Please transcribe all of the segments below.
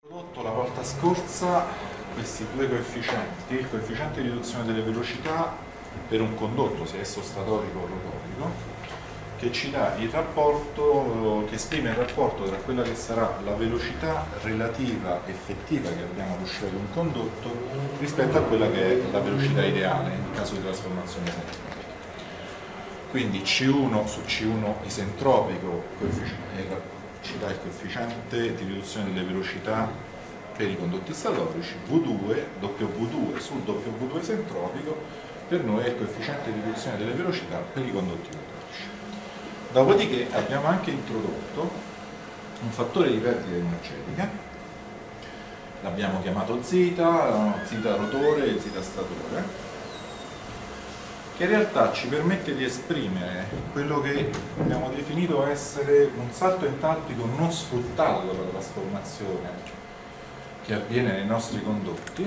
Introdotto la volta scorsa questi due coefficienti, il coefficiente di riduzione delle velocità per un condotto, sia esso statorico o rotorico, che ci dà il rapporto, che esprime il rapporto tra quella che sarà la velocità relativa effettiva che abbiamo all'uscita di un condotto rispetto a quella che è la velocità ideale in caso di trasformazione isentropica. Quindi C1 su C1 isentropico ci dà il coefficiente di riduzione delle velocità per i condotti statorici, W2, W2 su W2 isentropico per noi è il coefficiente di riduzione delle velocità per i condotti rotorici. Dopodiché abbiamo anche introdotto un fattore di perdita energetica, l'abbiamo chiamato Z rotore e Z statore, che in realtà ci permette di esprimere quello che abbiamo definito essere un salto entalpico non sfruttato dalla trasformazione che avviene nei nostri condotti,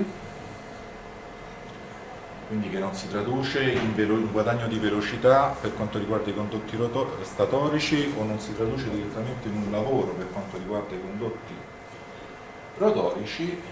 quindi che non si traduce in guadagno di velocità per quanto riguarda i condotti statorici o non si traduce direttamente in un lavoro per quanto riguarda i condotti rotorici.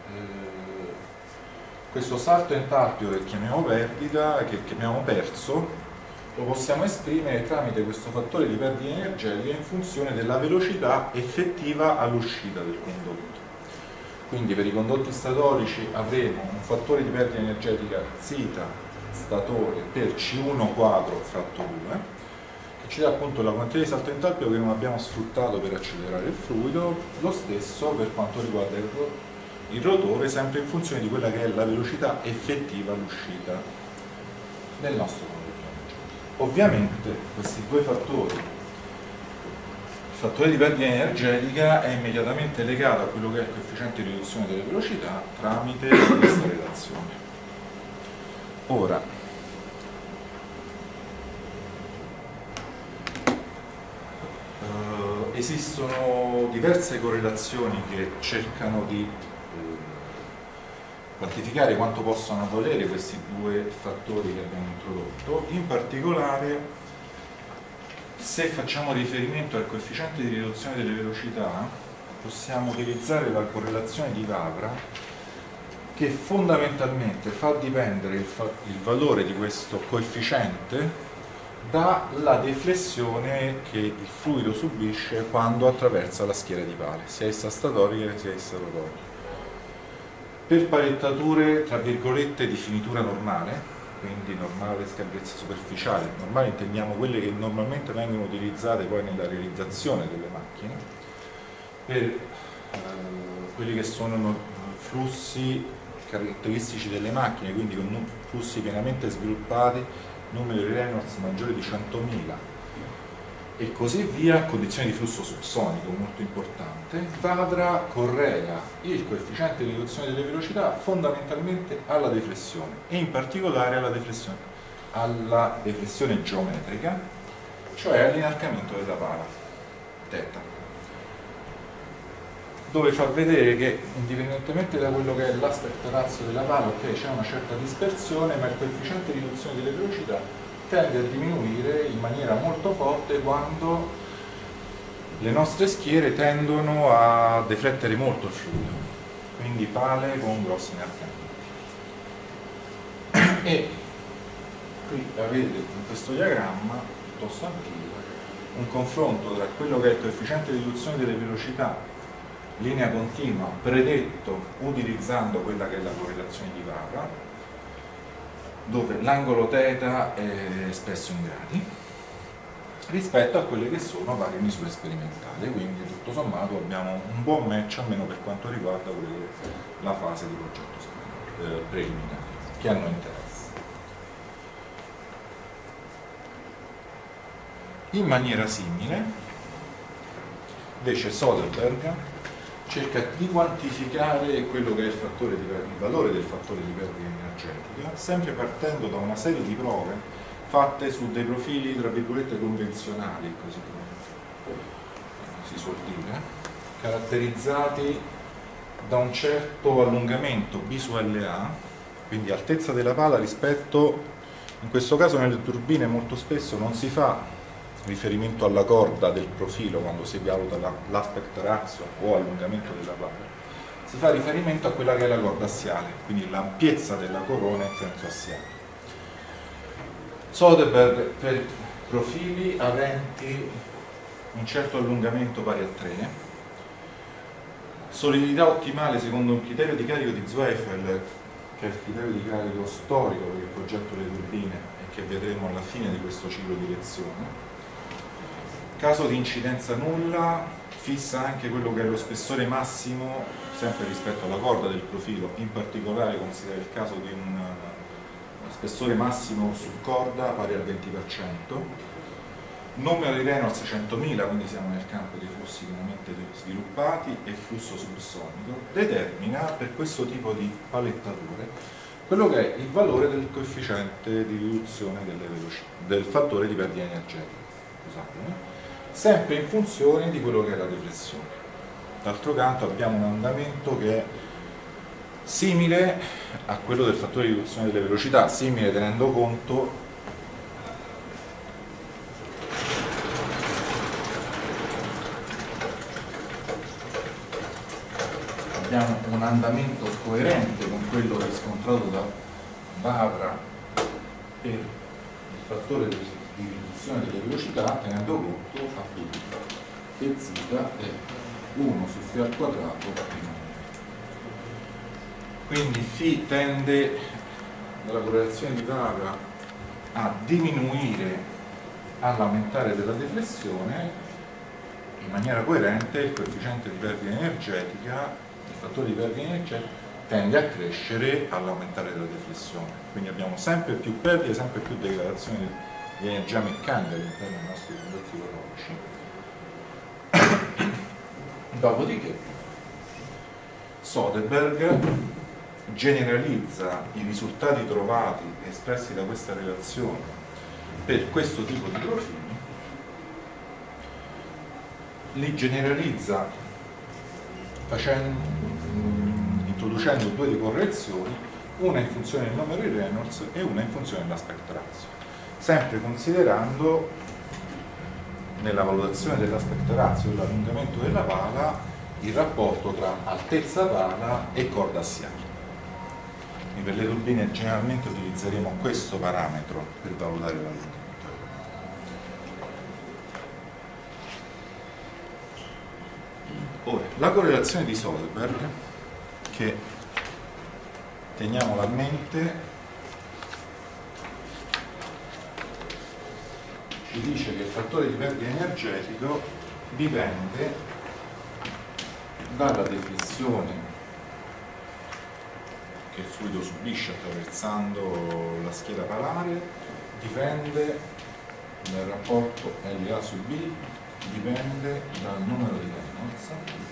Questo salto entalpico che chiamiamo perdita, che chiamiamo perso, lo possiamo esprimere tramite questo fattore di perdita energetica in funzione della velocità effettiva all'uscita del condotto. Quindi per i condotti statorici avremo un fattore di perdita energetica Z statore per C1 quadro fratto 2, che ci dà appunto la quantità di salto entalpico che non abbiamo sfruttato per accelerare il fluido, lo stesso per quanto riguarda il rotore, sempre in funzione di quella che è la velocità effettiva all'uscita del nostro condotto. Ovviamente questi due fattori, il fattore di perdita energetica è immediatamente legato a quello che è il coefficiente di riduzione delle velocità tramite questa relazione. Ora, esistono diverse correlazioni che cercano di quantificare quanto possono valere questi due fattori che abbiamo introdotto. In particolare, se facciamo riferimento al coefficiente di riduzione delle velocità, possiamo utilizzare la correlazione di Vavra, che fondamentalmente fa dipendere il valore di questo coefficiente dalla deflessione che il fluido subisce quando attraversa la schiera di pale, sia essa statorica sia essa rotorica. Per palettature tra virgolette di finitura normale, quindi normale scabrezza superficiale, normale intendiamo quelle che normalmente vengono utilizzate poi nella realizzazione delle macchine, per quelli che sono flussi caratteristici delle macchine, quindi con flussi pienamente sviluppati, numero di Reynolds maggiore di 100.000 e così via, condizioni di flusso subsonico molto importante. Vavra correla il coefficiente di riduzione delle velocità fondamentalmente alla deflessione e in particolare alla deflessione geometrica, cioè all'inarcamento della pala, θ, dove fa vedere che indipendentemente da quello che è l'aspect ratio della pala, ok, c'è una certa dispersione, ma il coefficiente di riduzione delle velocità tende a diminuire in maniera molto forte quando le nostre schiere tendono a deflettere molto il fluido, quindi pale con grossi inarcamenti. E qui avete in questo diagramma piuttosto antico un confronto tra quello che è il coefficiente di riduzione delle velocità linea continua predetto utilizzando quella che è la correlazione di Vavra, dove l'angolo θ è espresso in gradi, rispetto a quelle che sono varie misure sperimentali, quindi tutto sommato abbiamo un buon match almeno per quanto riguarda la fase di progetto preliminare che a noi interessa. In maniera simile, invece Soderberg cerca di quantificare quello che è il valore del fattore di perdita energetica, sempre partendo da una serie di prove fatte su dei profili tra virgolette convenzionali, così come si suol dire, caratterizzati da un certo allungamento B su LA, quindi altezza della pala rispetto, in questo caso nelle turbine molto spesso non si fa riferimento alla corda del profilo quando si valuta l'aspect ratio o allungamento della pala, si fa riferimento a quella che è la corda assiale, quindi l'ampiezza della corona in senso assiale. Soderbergh per profili aventi un certo allungamento pari a 3, solidità ottimale secondo un criterio di carico di Zweifel, che è il criterio di carico storico per il progetto delle turbine e che vedremo alla fine di questo ciclo di lezione. Caso di incidenza nulla, fissa anche quello che è lo spessore massimo, sempre rispetto alla corda del profilo, in particolare considera il caso di un spessore massimo su corda pari al 20%, numero di Reynolds 100.000, quindi siamo nel campo dei flussi pienamente sviluppati, e flusso subsonico, determina per questo tipo di palettature quello che è il valore del coefficiente di riduzione delle velocità, del fattore di perdita energetica, scusate, sempre in funzione di quello che è la deflessione. D'altro canto abbiamo un andamento che è simile a quello del fattore di riduzione delle velocità, simile tenendo conto abbiamo un andamento coerente con quello riscontrato da Vavra per il fattore di riduzione delle velocità, tenendo conto appunto che zeta è 1 su φ al quadrato meno 1. Quindi φ tende dalla correlazione di Vavra a diminuire all'aumentare della deflessione, in maniera coerente il coefficiente di perdita energetica, il fattore di perdita energetica, tende a crescere all'aumentare della deflessione. Quindi abbiamo sempre più perdite, sempre più degradazione di energia meccanica all'interno dei nostri condotti orografici. Dopodiché Soderbergh generalizza i risultati trovati espressi da questa relazione per questo tipo di profili, li generalizza introducendo due ricorrezioni, una in funzione del numero di Reynolds e una in funzione dell'aspect ratio, sempre considerando nella valutazione dell'aspect ratio dell'allungamento della pala il rapporto tra altezza pala e corda assiale. E per le turbine generalmente utilizzeremo questo parametro per valutare l'allungamento. Ora, la correlazione di Soderbergh, che teniamola a mente, ci dice che il fattore di perdita energetico dipende dalla deflessione che il fluido subisce attraversando la schiera palare, dipende dal rapporto LA su B, dipende dal numero di Reynolds.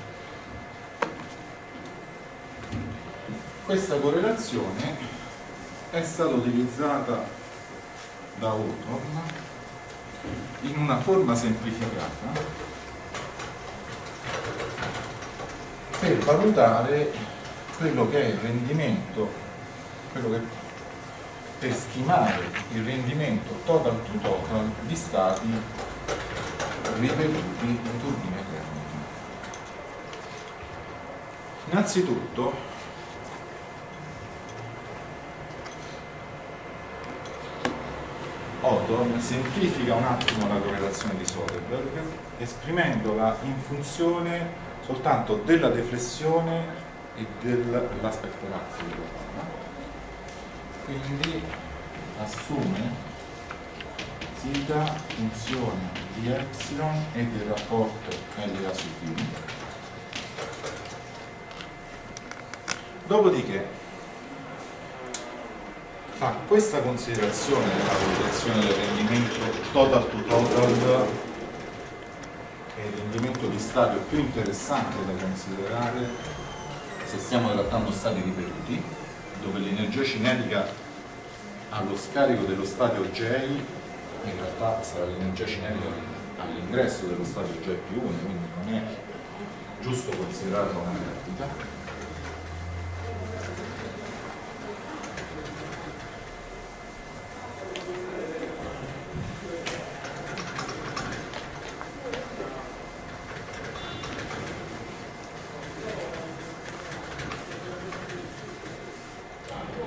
Questa correlazione è stata utilizzata da Hawthorne in una forma semplificata per valutare quello che è il rendimento, per stimare il rendimento total to total di stati ripetuti in turbine termiche. Innanzitutto Hawthorne semplifica un attimo la correlazione di Soderbergh, esprimendola in funzione soltanto della deflessione e dell'aspect ratio della palla. Quindi assume zeta funzione di epsilon e del rapporto LA su B. Dopodiché fa questa considerazione della valutazione del rendimento total to total, che è il rendimento di stadio più interessante da considerare se stiamo trattando stati ripetuti, dove l'energia cinetica allo scarico dello stadio J in realtà sarà l'energia cinetica all'ingresso dello stadio J più 1, quindi non è giusto considerarlo una perdita.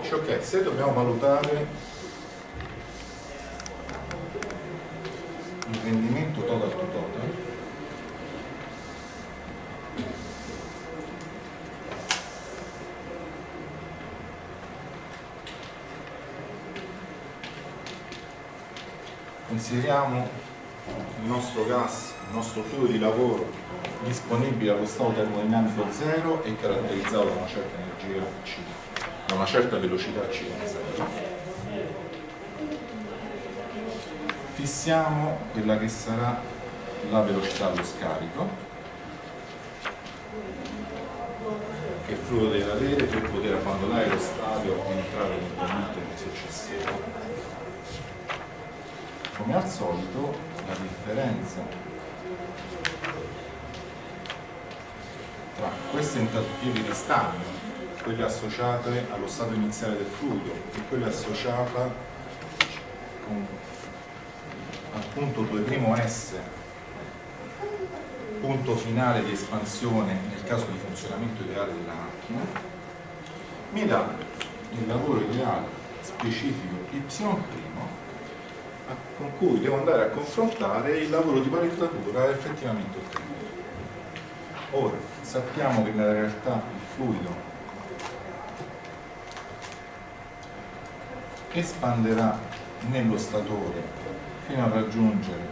dice ok, se dobbiamo valutare il rendimento total to total, consideriamo il nostro gas, il nostro fluido di lavoro disponibile allo stato termodinamico 0 e caratterizzato da una certa energia C, da una certa velocità C con 0. Fissiamo quella che sarà la velocità allo scarico che il fluido deve avere per poter abbandonare lo stadio e entrare eventualmente nel successivo. Come al solito la differenza tra queste entalpie di ristagno, quelle associate allo stato iniziale del fluido e quelle associate con al punto 2'S, punto finale di espansione nel caso di funzionamento ideale della macchina, mi dà il lavoro ideale specifico Y' con cui devo andare a confrontare il lavoro di palettatura effettivamente ottenuto. Ora, sappiamo che nella realtà il fluido espanderà nello statore fino a raggiungere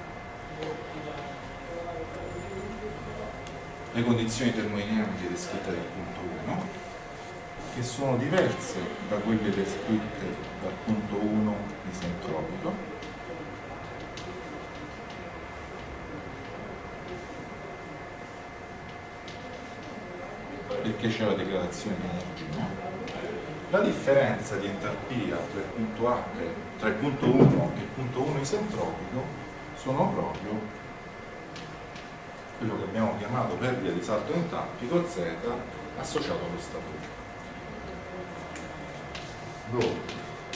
le condizioni termodinamiche descritte dal punto 1, che sono diverse da quelle descritte dal punto 1 isentropico, perché c'è la degradazione di energia. La differenza di entalpia tra il punto H, tra il punto 1 e il punto 1 isentropico sono proprio quello che abbiamo chiamato perdita di salto entalpico Z associato allo statore. Dove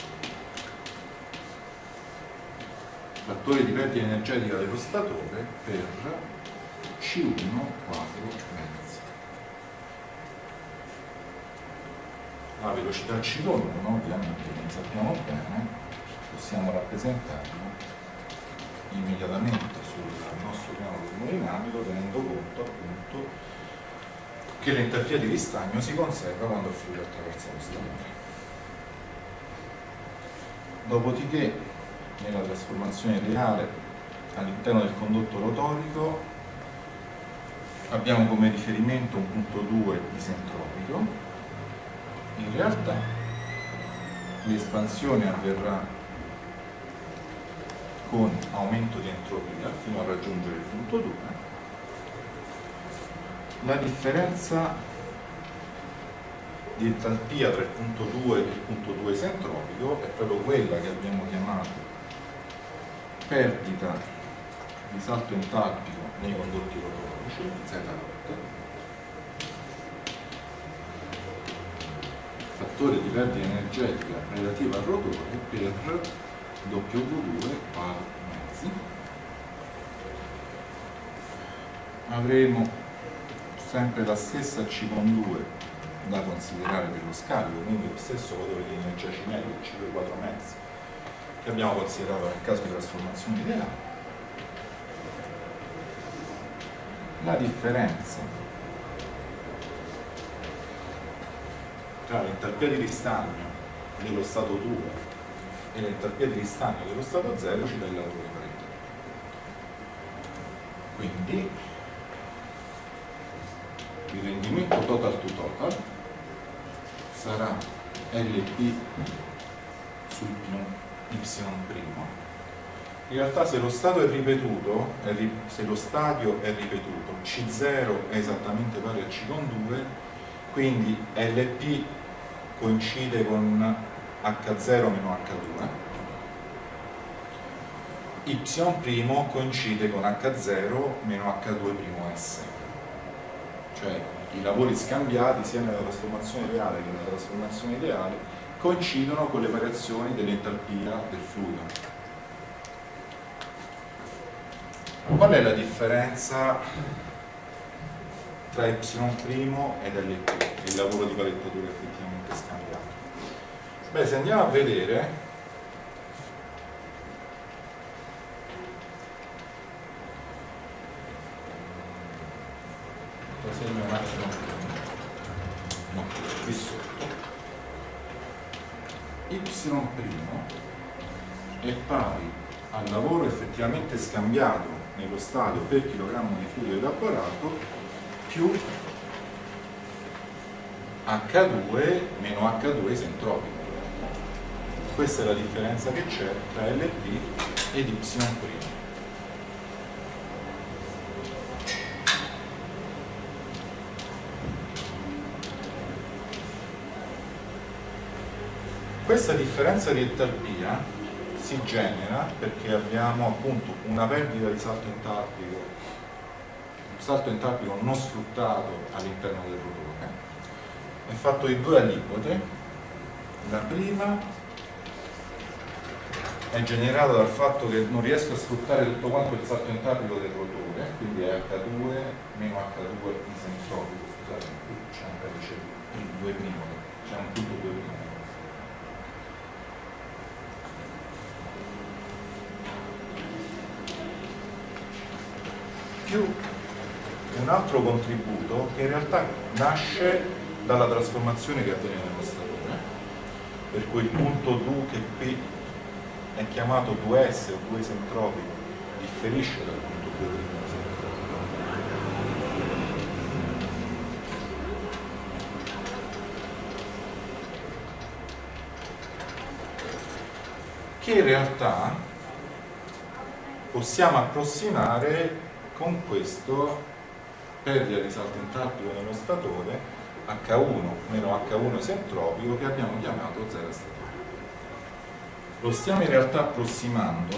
fattore di perdita energetica dello statore per C1 quadro mezzo. La velocità C con 1 ovviamente non sappiamo bene, possiamo rappresentarla immediatamente sul nostro piano termodinamico tenendo conto appunto che l'entalpia di ristagno si conserva quando il fluido attraversa lo statore. Dopodiché, nella trasformazione reale all'interno del condotto rotorico abbiamo come riferimento un punto 2 isentropico. In realtà l'espansione avverrà con aumento di entropia fino a raggiungere il punto 2. La differenza di entalpia tra il punto 2 e il punto 2 isentropico è proprio quella che abbiamo chiamato perdita di salto entalpico nei condotti rotorici, Z dot, fattore di perdita energetica relativa al rotore per W2 par mezzi. Avremo sempre la stessa C con 2 da considerare per lo scarico, quindi lo stesso valore di energia cinetica, C4 mezzi, che abbiamo considerato nel caso di trasformazione ideale. La differenza tra l'entalpia di ristagno dello stato 2 e l'entalpia di ristagno dello stato 0 ci dà il lavoro di parità. Quindi il rendimento total to total sarà LP su Y'. In realtà se lo stato è ripetuto, se lo stadio è ripetuto, C0 è esattamente pari a C con 2, quindi LP coincide con H0 meno H2, Y' coincide con H0 meno H2'S. Cioè i lavori scambiati sia nella trasformazione reale che nella trasformazione ideale coincidono con le variazioni dell'entalpia del fluido. Qual è la differenza tra Y' ed LP, il lavoro di palettatura effettivamente scambiato? Beh, se andiamo a vedere, lo segno un attimo, no, qui sotto, y' è pari al lavoro effettivamente scambiato nello stadio per chilogrammo di fluido evaporato più H2 meno H2 isentropico. Questa è la differenza che c'è tra LP ed Y'. Questa differenza di entalpia si genera perché abbiamo appunto una perdita di salto entalpico, un salto entalpico non sfruttato all'interno del rotore, è fatto di due aliquote. La prima è generata dal fatto che non riesco a sfruttare tutto quanto il salto entalpico del rotore, quindi è H2 meno H2 isentropico, scusate, qui c'è un 2', c'è un punto 2'. Più un altro contributo che in realtà nasce dalla trasformazione che avviene nello statore, per cui il punto 2 che qui è chiamato 2S o 2 isentropico differisce dal punto 2' isentropico. Che in realtà possiamo approssimare con questo perdita di salto entalpico nello statore H1 meno H1 isentropico che abbiamo chiamato 0 statore. Lo stiamo in realtà approssimando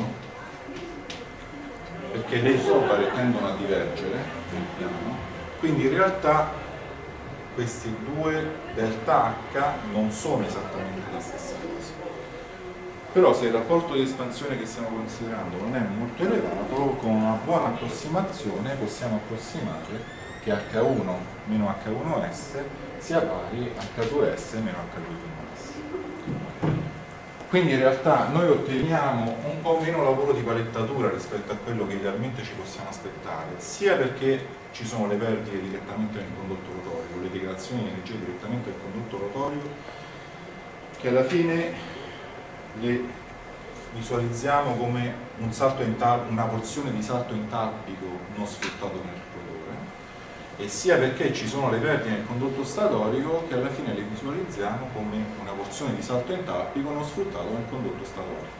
perché le isobare tendono a divergere nel piano, quindi in realtà questi due delta H non sono esattamente la stessa cosa. Però se il rapporto di espansione che stiamo considerando non è molto elevato, con una buona approssimazione possiamo approssimare che H1 meno H1S sia pari a H2S meno H2'. Quindi in realtà noi otteniamo un po' meno lavoro di palettatura rispetto a quello che idealmente ci possiamo aspettare, sia perché ci sono le perdite direttamente nel condotto rotorio, le degradazioni di energia direttamente nel condotto rotorio, che alla fine le visualizziamo come una porzione di salto entalpico non sfruttato nel rotore, e sia perché ci sono le perdite nel condotto statorico che alla fine le visualizziamo come una porzione di salto entalpico non sfruttato nel condotto statorico.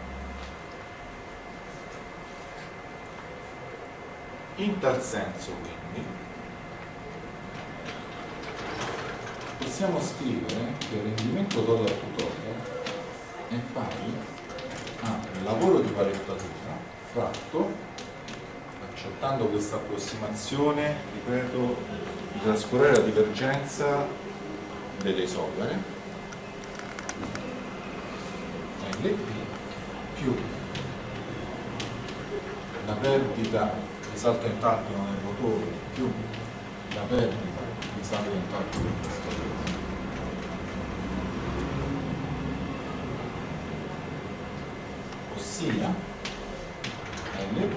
In tal senso, quindi, possiamo scrivere che il rendimento total tutorial è pari al lavoro di palettatura fratto, accettando questa approssimazione, ripeto, di trascurare la divergenza delle isogare, LP più la perdita di salto entalpico nel rotore più la perdita di salto entalpico nel statore. Ossia LP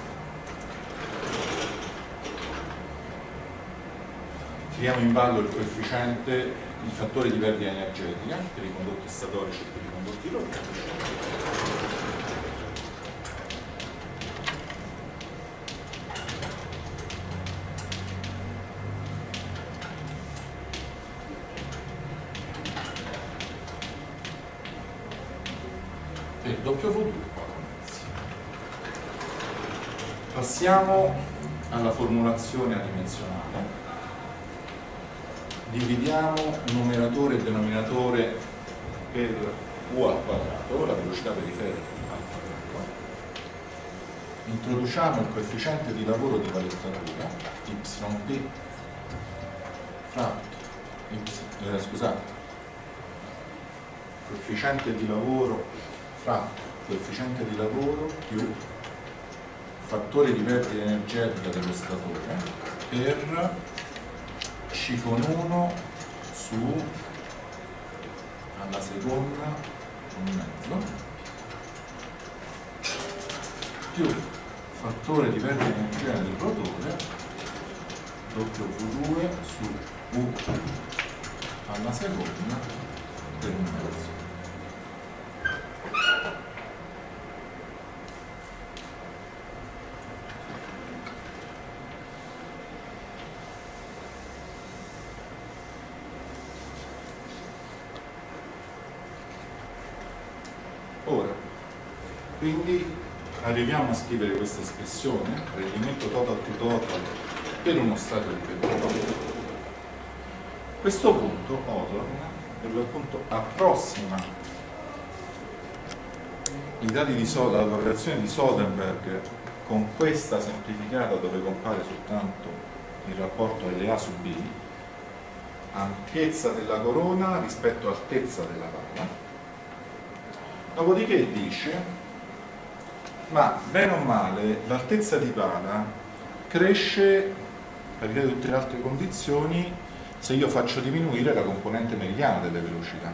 tiriamo in ballo il coefficiente, il fattore di perdita energetica per i condotti statorici e per i condotti rotorici, per W2. Passiamo alla formulazione adimensionale. Dividiamo numeratore e denominatore per U al quadrato, la velocità periferica al quadrato. Introduciamo il coefficiente di lavoro di palettatura, YP fratto, coefficiente di lavoro fratto, coefficiente di lavoro più fattore di perdita energetica dello statore per C con 1 su alla seconda un mezzo più fattore di perdita di energia del rotore W2 su U alla seconda per un mezzo. Ora, quindi arriviamo a scrivere questa espressione, rendimento total to total per uno stato ripetuto. A questo punto Hawthorne per l'appunto approssima i dati di la relazione di Soderberg con questa semplificata dove compare soltanto il rapporto LA su B, ampiezza della corona rispetto altezza della palla. Dopodiché dice, ma bene o male l'altezza di pala cresce, per via di tutte le altre condizioni, se io faccio diminuire la componente meridiana delle velocità.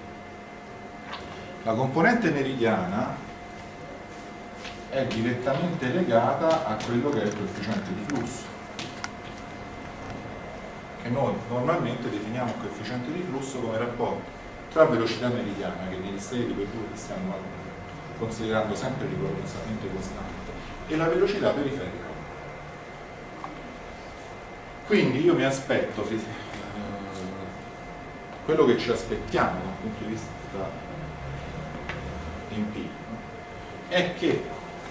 La componente meridiana è direttamente legata a quello che è il coefficiente di flusso, che noi normalmente definiamo il coefficiente di flusso come rapporto tra velocità meridiana, che negli stati ripetuti stiamo considerando sempre rigorosamente costante, e la velocità periferica. Quindi io mi aspetto, quello che ci aspettiamo da un punto di vista empirico è che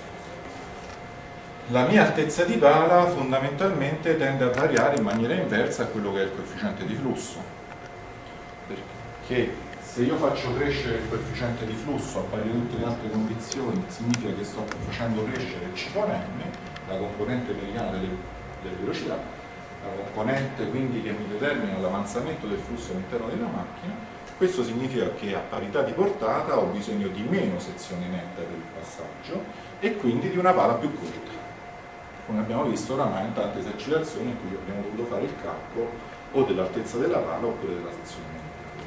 la mia altezza di pala fondamentalmente tende a variare in maniera inversa a quello che è il coefficiente di flusso, perché se io faccio crescere il coefficiente di flusso a pari di tutte le altre condizioni, significa che sto facendo crescere il C con M, la componente meridiana delle velocità, la componente quindi che mi determina l'avanzamento del flusso all'interno della macchina. Questo significa che a parità di portata ho bisogno di meno sezione netta per il passaggio e quindi di una pala più corta, come abbiamo visto oramai in tante esercitazioni in cui abbiamo dovuto fare il calcolo o dell'altezza della pala oppure della sezione netta.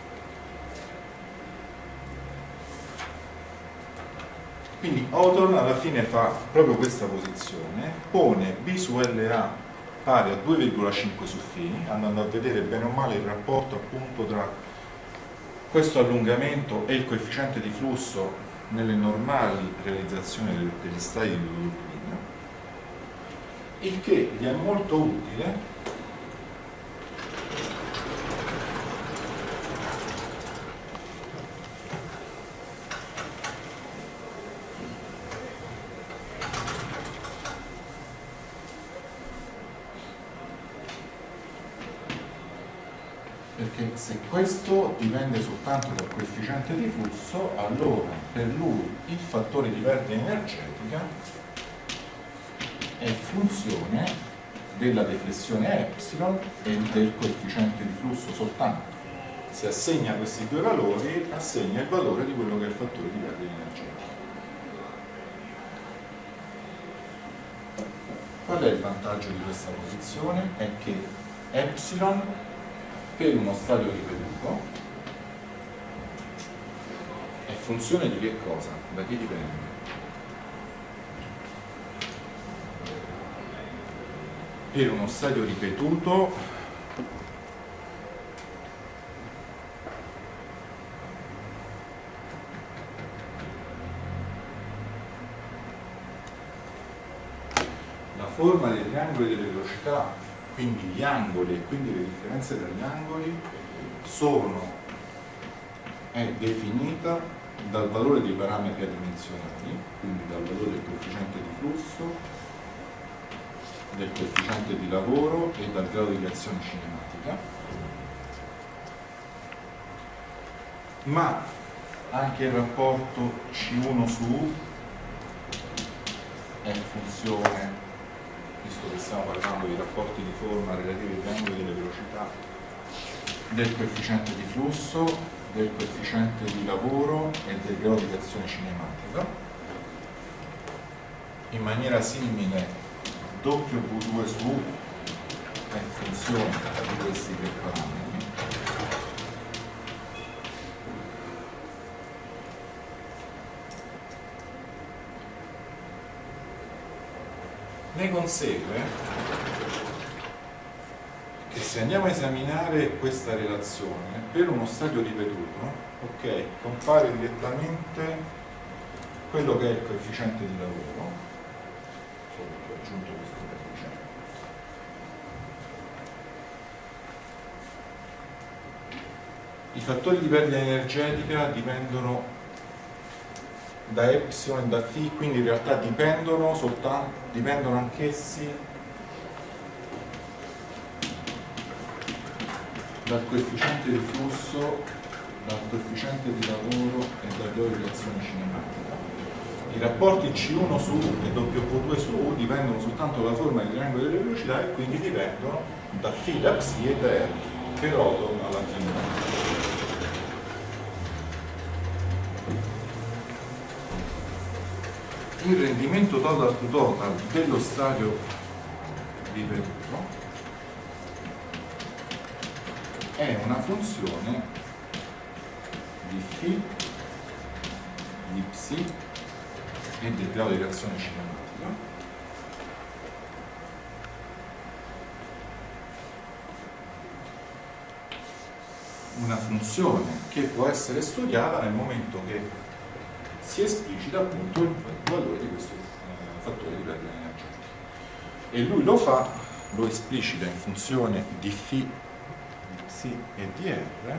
Quindi Hawthorne alla fine fa proprio questa posizione, pone B su LA pari a 2,5 su φ, andando a vedere bene o male il rapporto appunto tra questo allungamento e il coefficiente di flusso nelle normali realizzazioni degli stati di Turpin, il che gli è molto utile perché se questo dipende soltanto dal coefficiente di flusso, allora per lui il fattore di perdita energetica è funzione della deflessione epsilon e del coefficiente di flusso soltanto. Se assegna questi due valori, assegna il valore di quello che è il fattore di perdita energetica. Qual è il vantaggio di questa posizione? È che epsilon per uno stadio ripetuto è funzione di che cosa? Da che dipende? Per uno stadio ripetuto la forma dei triangoli delle velocità, quindi gli angoli e quindi le differenze tra gli angoli è definita dal valore dei parametri adimensionali, quindi dal valore del coefficiente di flusso, del coefficiente di lavoro e dal grado di reazione cinematica, ma anche il rapporto C1 su U è funzione, visto che stiamo parlando di rapporti di forma relativi ai triangoli delle velocità, del coefficiente di flusso, del coefficiente di lavoro e del grado di reazione cinematica. In maniera simile W2 su U è funzione di questi tre parametri. ne consegue che se andiamo a esaminare questa relazione per uno stadio ripetuto, ok, compare direttamente quello che è il coefficiente di lavoro, solo che ho aggiunto questo coefficiente, i fattori di perdita energetica dipendono da epsilon e da φ, quindi in realtà dipendono anch'essi dal coefficiente di flusso, dal coefficiente di lavoro e dalla relazione cinematica. I rapporti C1 su U e W2 su U dipendono soltanto dalla forma del triangolo delle velocità e quindi dipendono da φ, da ψ e da R, che rotano alla fine. Il rendimento total to total dello stadio ripetuto è una funzione di φ, di ψ e del grado di reazione cinematica una funzione che può essere studiata nel momento che si esplicita appunto il valore di questo fattore di perdita energetica, e lui lo esplicita in funzione di φ, di ψ e di R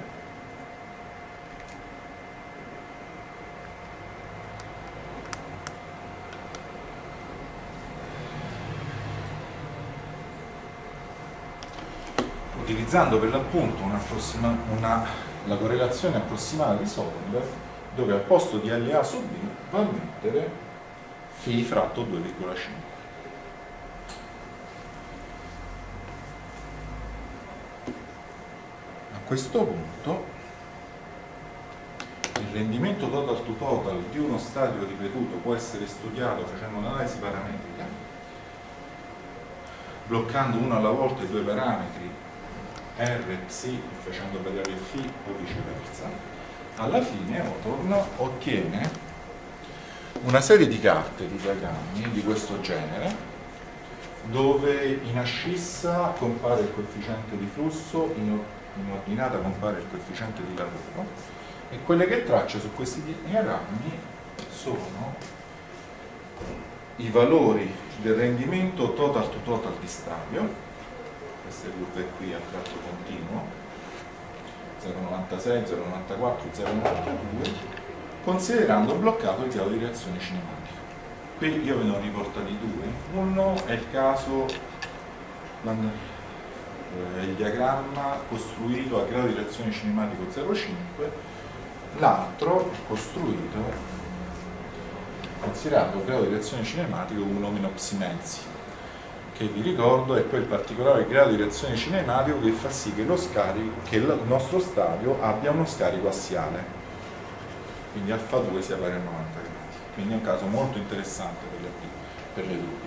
utilizzando per l'appunto la correlazione approssimata di Sonder, dove al posto di LA su B va a mettere φ fratto 2,5. A questo punto il rendimento total to total di uno stadio ripetuto può essere studiato facendo un'analisi parametrica, bloccando uno alla volta i due parametri R e ψ e facendo variare il φ o viceversa. Alla fine Hawthorne ottiene una serie di carte, di diagrammi di questo genere, dove in ascissa compare il coefficiente di flusso, in ordinata compare il coefficiente di lavoro, e quelle che traccia su questi diagrammi sono i valori del rendimento total to total di stadio, queste curve qui a tratto continuo, 0,96, 0,94, 0,92, considerando bloccato il grado di reazione cinematica. Qui io ve ne ho riportati due. Uno è il caso, il diagramma costruito a grado di reazione cinematico 0,5, l'altro è costruito considerando il grado di reazione cinematico 1 meno psi mezzi, che vi ricordo è quel particolare grado di reazione cinematico che fa sì che il nostro stadio abbia uno scarico assiale, quindi alfa 2 sia pari a 90 gradi. Quindi è un caso molto interessante per le dubbi.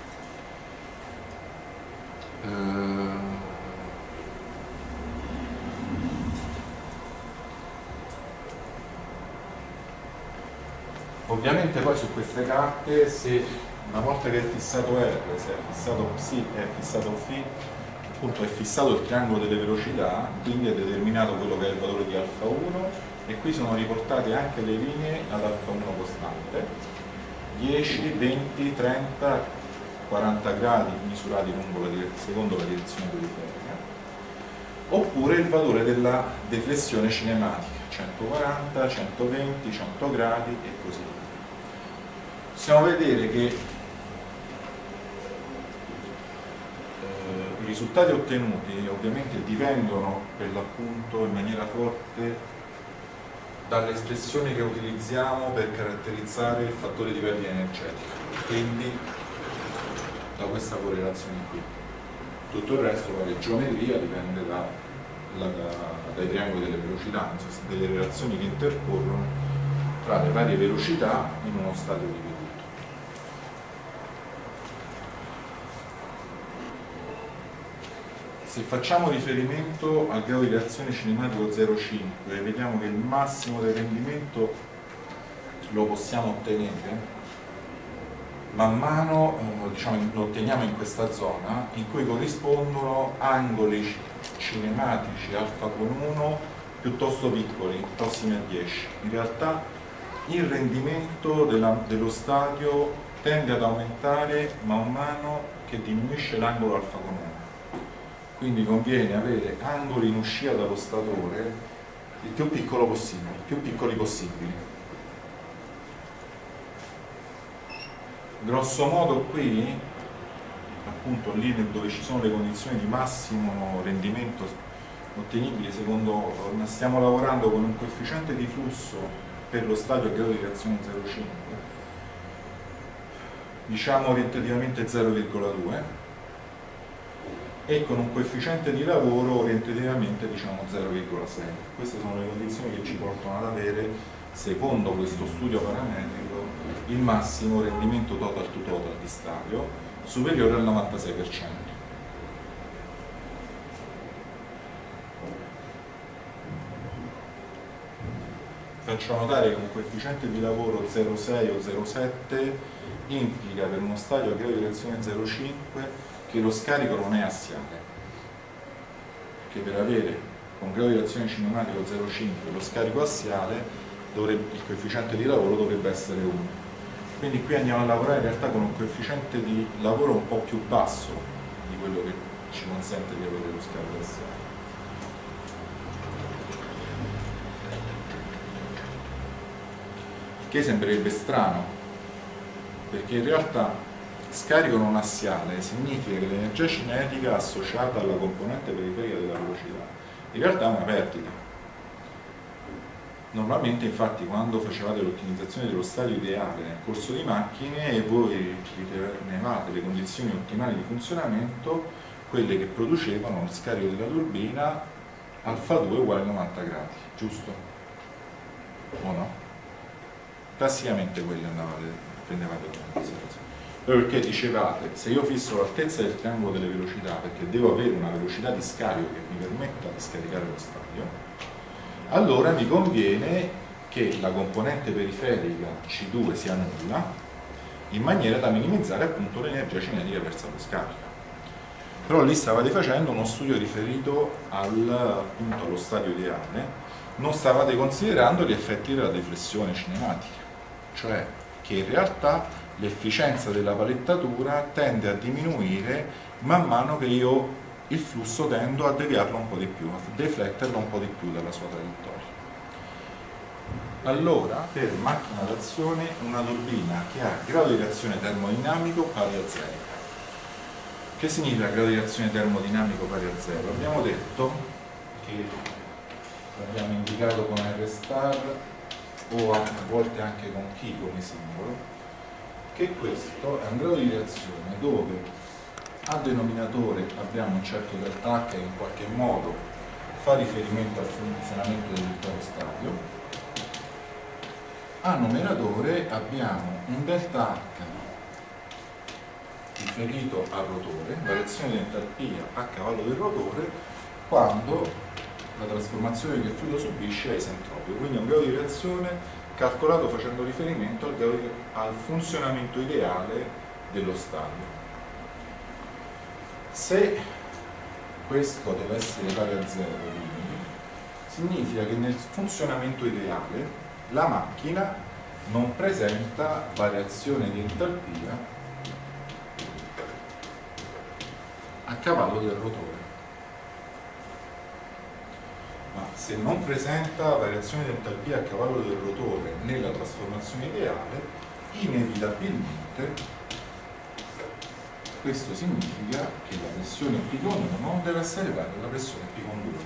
Ovviamente poi su queste carte, se una volta che è fissato R, se è fissato ψ e è fissato φ, appunto è fissato il triangolo delle velocità, quindi è determinato quello che è il valore di alfa 1, e qui sono riportate anche le linee ad alfa 1 costante, 10, 20, 30, 40 gradi misurati secondo la direzione periferica, oppure il valore della deflessione cinematica, 140, 120, 100 gradi e così via. Possiamo vedere che i risultati ottenuti ovviamente dipendono per l'appunto in maniera forte dalle espressioni che utilizziamo per caratterizzare il fattore di perdita energetica, quindi da questa correlazione qui. Tutto il resto, la geometria, dipende dai triangoli delle velocità, delle relazioni che intercorrono tra le varie velocità in uno stadio ripetuto. Se facciamo riferimento al grado di reazione cinematico 0,5, vediamo che il massimo del rendimento lo possiamo ottenere man mano diciamo, lo otteniamo in questa zona in cui corrispondono angoli cinematici alfa con 1 piuttosto piccoli, prossimi a 10. In realtà il rendimento dello stadio tende ad aumentare man mano che diminuisce l'angolo alfa con 1. Quindi conviene avere angoli in uscita dallo statore il più piccolo possibile, più piccoli possibili. Grosso modo qui, appunto lì dove ci sono le condizioni di massimo rendimento ottenibile secondo stiamo lavorando con un coefficiente di flusso per lo stadio a grado di reazione 0,5, diciamo orientativamente 0,2, e con un coefficiente di lavoro orientativamente diciamo 0,6. Queste sono le condizioni che ci portano ad avere, secondo questo studio parametrico, il massimo rendimento total to total di stadio superiore al 96%. Faccio notare che un coefficiente di lavoro 0,6 o 0,7 implica per uno stadio a grado di reazione 0,5 che lo scarico non è assiale, che per avere con grado di reazione cinematico 0,5 lo scarico assiale il coefficiente di lavoro dovrebbe essere 1. Quindi qui andiamo a lavorare in realtà con un coefficiente di lavoro un po' più basso di quello che ci consente di avere lo scarico assiale. Che sembrerebbe strano, perché in realtà scarico non assiale significa che l'energia cinetica associata alla componente periferica della velocità in realtà è una perdita. Normalmente infatti quando facevate l'ottimizzazione dello stadio ideale nel corso di macchine voi ritenevate le condizioni ottimali di funzionamento quelle che producevano lo scarico della turbina alfa 2 uguale a 90 gradi, giusto? O no? Tassicamente quelle prendevate in considerazione. Perché dicevate, se io fisso l'altezza del triangolo delle velocità perché devo avere una velocità di scarico che mi permetta di scaricare lo stadio, allora mi conviene che la componente periferica C2 sia nulla in maniera da minimizzare appunto l'energia cinetica verso lo scarico. Però lì stavate facendo uno studio riferito appunto allo stadio ideale, non stavate considerando gli effetti della deflessione cinematica, cioè che in realtà l'efficienza della palettatura tende a diminuire man mano che io il flusso tendo a deviarlo un po' di più, a defletterlo un po' di più dalla sua traiettoria. Allora, per macchina d'azione, una turbina che ha grado di reazione termodinamico pari a 0. Che significa grado di reazione termodinamico pari a 0? Abbiamo detto che l'abbiamo indicato con R star o a volte anche con chi come simbolo, che questo è un grado di reazione dove a denominatore abbiamo un certo delta H che in qualche modo fa riferimento al funzionamento dell'intero stadio, a numeratore abbiamo un delta H riferito al rotore, variazione di entalpia a cavallo del rotore, quando la trasformazione che il fluido subisce è isentropico, quindi è un grado di reazione calcolato facendo riferimento al funzionamento ideale dello stadio. Se questo deve essere pari a 0, significa che nel funzionamento ideale la macchina non presenta variazione di entalpia a cavallo del rotore. Ma se non presenta variazione di entalpia a cavallo del rotore nella trasformazione ideale, inevitabilmente questo significa che la pressione P con 1 deve essere pari alla pressione P con 2.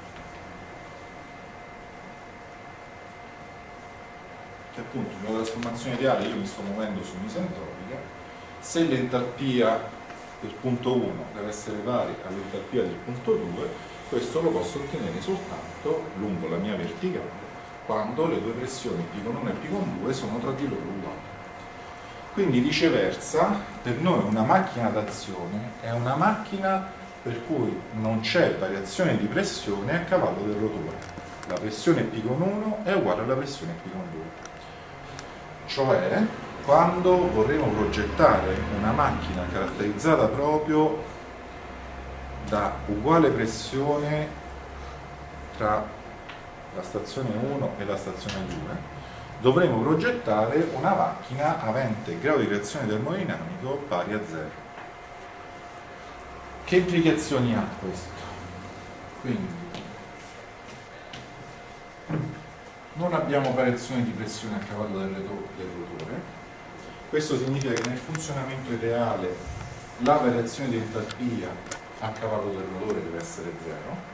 Che appunto nella trasformazione ideale io mi sto muovendo su un'isentropica, se l'entalpia del punto 1 deve essere pari all'entalpia del punto 2, questo lo posso ottenere soltanto lungo la mia verticale, quando le due pressioni P con 1 e P con 2 sono tra di loro uguali. Quindi viceversa, per noi una macchina d'azione è una macchina per cui non c'è variazione di pressione a cavallo del rotore. La pressione P con 1 è uguale alla pressione P con 2. Cioè, quando vorremmo progettare una macchina caratterizzata proprio da uguale pressione tra la stazione 1 e la stazione 2, dovremo progettare una macchina avente grado di reazione termodinamico pari a 0. Che implicazioni ha questo? Quindi non abbiamo variazione di pressione a cavallo del rotore. Questo significa che nel funzionamento ideale la variazione di entalpia a cavallo del rotore deve essere 0.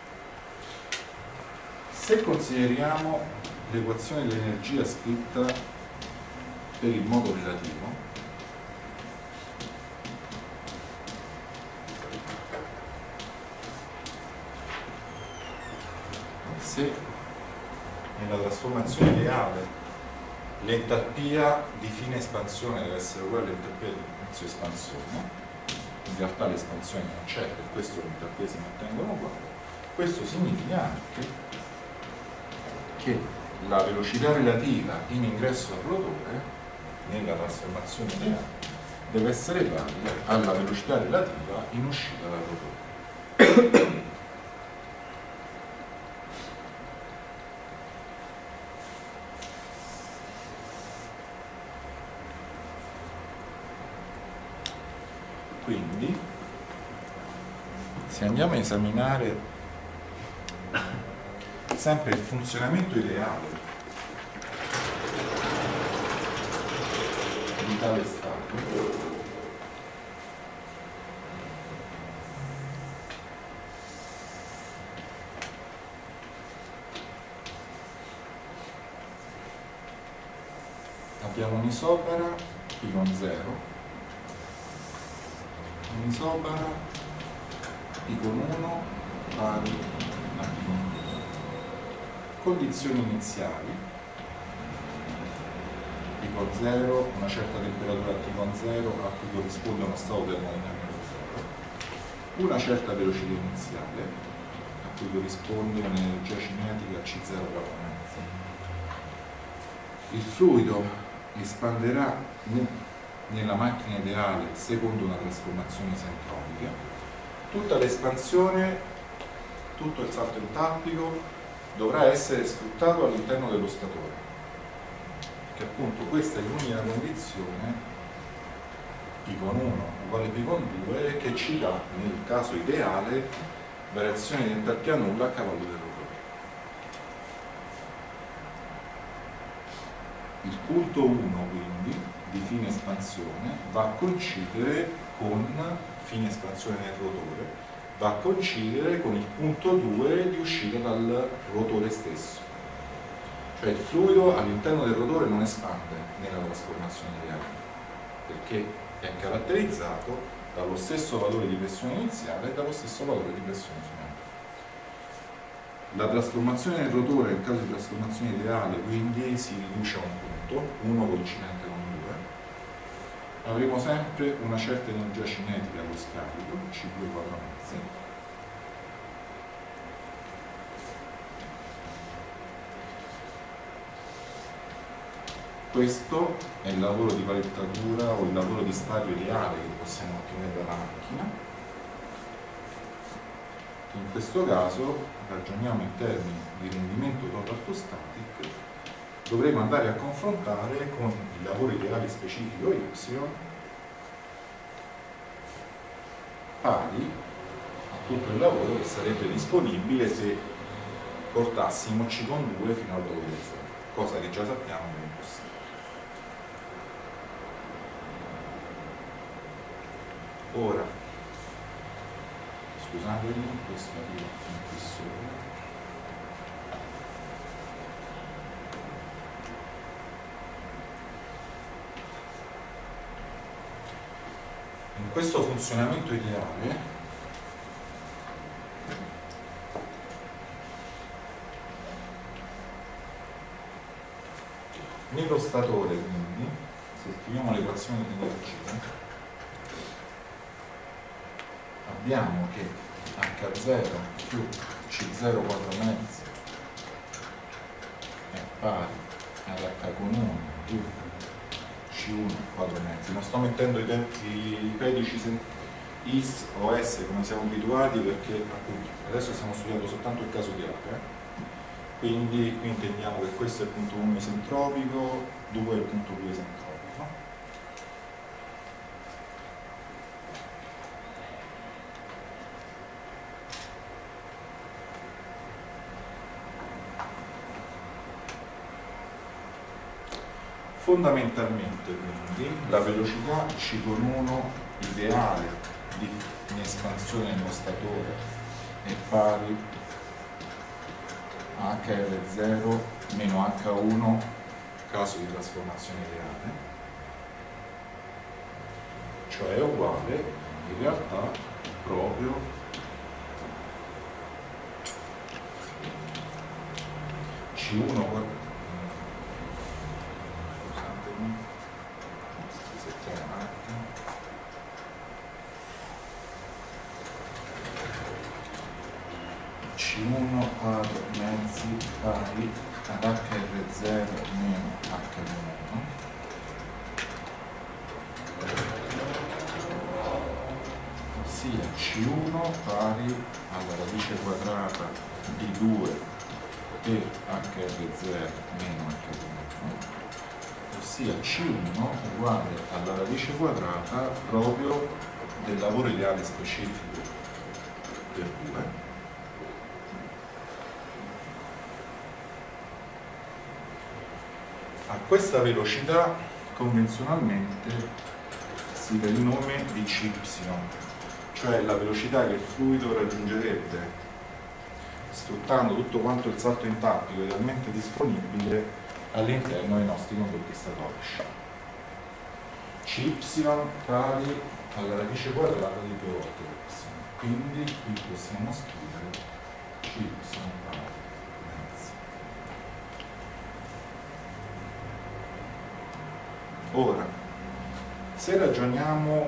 Se consideriamo l'equazione dell'energia scritta per il modo relativo, se nella trasformazione ideale l'entalpia di fine espansione deve essere uguale all'entalpia di inizio espansione, in realtà l'espansione non c'è, per questo le entalpie si mantengono uguali, questo significa anche che la velocità relativa in ingresso al rotore nella trasformazione ideale deve essere pari alla velocità relativa in uscita dal rotore. Quindi, se andiamo a esaminare sempre il funzionamento ideale di tale stato, abbiamo un'isobara P con 0, un'isobara P con 1 pari a P con 2. Condizioni iniziali: P con 0, una certa temperatura T con 0 a cui corrisponde uno stato termodinamico 0, una certa velocità iniziale a cui corrisponde un'energia cinetica C0 quadrato mezzo. Il fluido espanderà nella macchina ideale secondo una trasformazione isentropica. Tutta l'espansione, tutto il salto entalpico dovrà essere sfruttato all'interno dello statore, che appunto questa è l'unica condizione P con 1 uguale P con 2 che ci dà, nel caso ideale, variazione di entalpia nulla a cavallo del rotore. Il punto 1 quindi di fine espansione va a coincidere con fine espansione del rotore, va a coincidere con il punto 2 di uscita dal rotore stesso. Cioè il fluido all'interno del rotore non espande nella trasformazione ideale, perché è caratterizzato dallo stesso valore di pressione iniziale e dallo stesso valore di pressione finale. La trasformazione del rotore nel caso di trasformazione ideale quindi si riduce a un punto, 1 coincidente con 2. Avremo sempre una certa energia cinetica allo scarico, C2 quadrato mezzo. Questo è il lavoro di palettatura o il lavoro di stadio ideale che possiamo ottenere dalla macchina. In questo caso ragioniamo in termini di rendimento total to static, dovremo andare a confrontare con il lavoro ideale specifico Y pari a tutto il lavoro che sarebbe disponibile se portassimo C con 2 fino al valore 0, cosa che già sappiamo che è impossibile. Ora, scusatemi, questo arriva fin qui sopra. In questo funzionamento ideale nello statore, quindi, se scriviamo l'equazione di energia, abbiamo che H0 più C0 quadrato mezzo è pari ad H con 1 più C C1 4 mezzi. Non sto mettendo i pedici Is o S come siamo abituati, perché appunto adesso stiamo studiando soltanto il caso di A. Quindi qui intendiamo che questo è il punto 1 isentropico, 2 è il punto 2 isentropico. Fondamentalmente quindi la velocità C con 1 ideale in espansione nello statore è pari a HR0 meno H1 caso di trasformazione ideale, cioè è uguale in realtà proprio C1 C1 quadro mezzi pari ad HR0 meno H1, ossia C1 pari alla radice quadrata di 2 per HR0 meno H1, ossia C1 uguale alla radice quadrata proprio del lavoro ideale specifico del 2. A questa velocità convenzionalmente si dà il nome di Cy, cioè la velocità che il fluido raggiungerebbe sfruttando tutto quanto il salto in tattico idealmente disponibile all'interno dei nostri condotti statorici. Cy pari alla radice quadrata di 2 volte y, quindi qui possiamo scrivere Cy pari mezzi. Ora, se ragioniamo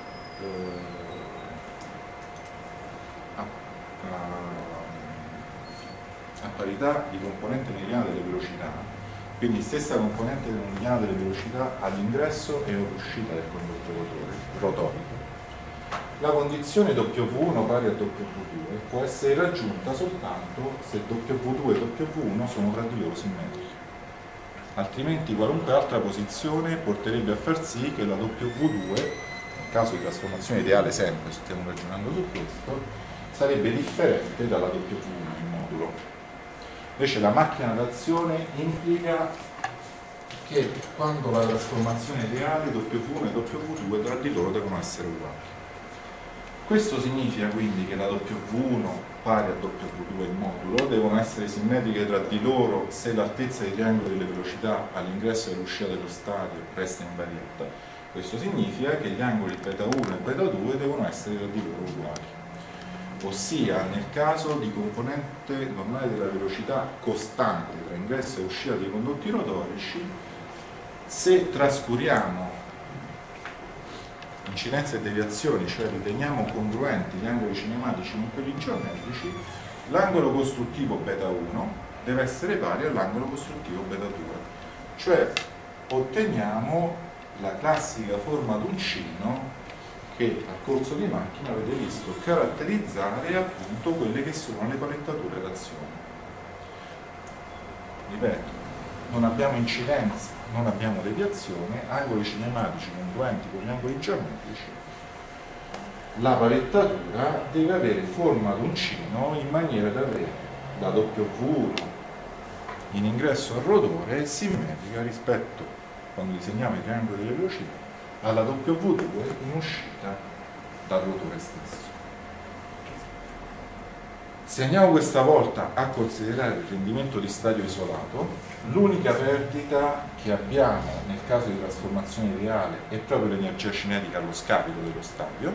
a parità di componente mediana delle velocità, quindi stessa componente mediana delle velocità all'ingresso e all'uscita del condotto rotorico, la condizione W1 pari a W2 può essere raggiunta soltanto se W2 e W1 sono tra di loro simmetriche. Altrimenti qualunque altra posizione porterebbe a far sì che la W2, nel caso di trasformazione ideale sempre, stiamo ragionando su questo, sarebbe differente dalla W1 in modulo. Invece la macchina d'azione implica che quando la trasformazione ideale W1 e W2 tra di loro devono essere uguali. Questo significa quindi che la W1 pari a W2 in modulo devono essere simmetriche tra di loro se l'altezza dei triangoli delle velocità all'ingresso e all'uscita dello stadio resta invariata. Questo significa che gli angoli β1 e β2 devono essere tra di loro uguali. Ossia, nel caso di componente normale della velocità costante tra ingresso e uscita dei condotti rotorici, se trascuriamo incidenza e deviazioni, cioè riteniamo congruenti gli angoli cinematici con quelli geometrici, l'angolo costruttivo β1 deve essere pari all'angolo costruttivo β2, cioè otteniamo la classica forma ad uncino che a corso di macchina avete visto caratterizzare appunto quelle che sono le palettature d'azione. Ripeto, non abbiamo incidenza, non abbiamo deviazione, angoli cinematici congruenti con gli angoli geometrici, la palettatura deve avere forma ad uncino in maniera da avere la W1 in ingresso al rotore simmetrica rispetto, quando disegniamo i triangoli delle velocità, alla W2 in uscita dal rotore stesso. Se andiamo questa volta a considerare il rendimento di stadio isolato, l'unica perdita che abbiamo nel caso di trasformazione ideale è proprio l'energia cinetica allo scapito dello stadio.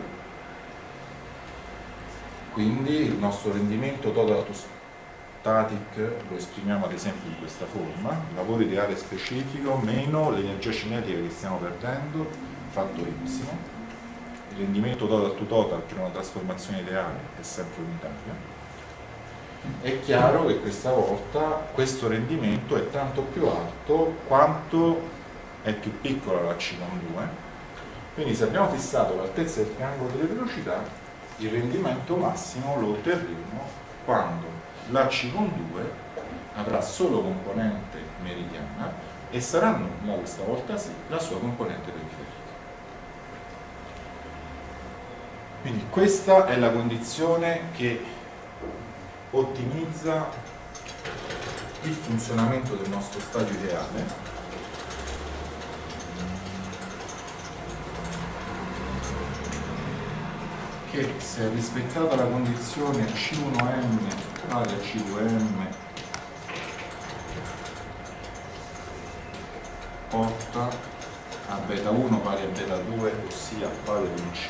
Quindi il nostro rendimento total to static lo esprimiamo ad esempio in questa forma: lavoro ideale specifico meno l'energia cinetica che stiamo perdendo, fatto y. Il rendimento total to total per una trasformazione ideale è sempre unitario. È chiaro che questa volta questo rendimento è tanto più alto quanto è più piccola la C con 2, quindi se abbiamo fissato l'altezza del triangolo delle velocità, il rendimento massimo lo otterremo quando la C con 2 avrà solo componente meridiana e sarà nulla, questa volta sì, la sua componente periferica. Quindi questa è la condizione che ottimizza il funzionamento del nostro stadio ideale, che se è rispettata la condizione C1M pari a C2M porta a beta 1 pari a beta 2, ossia pari ad un C.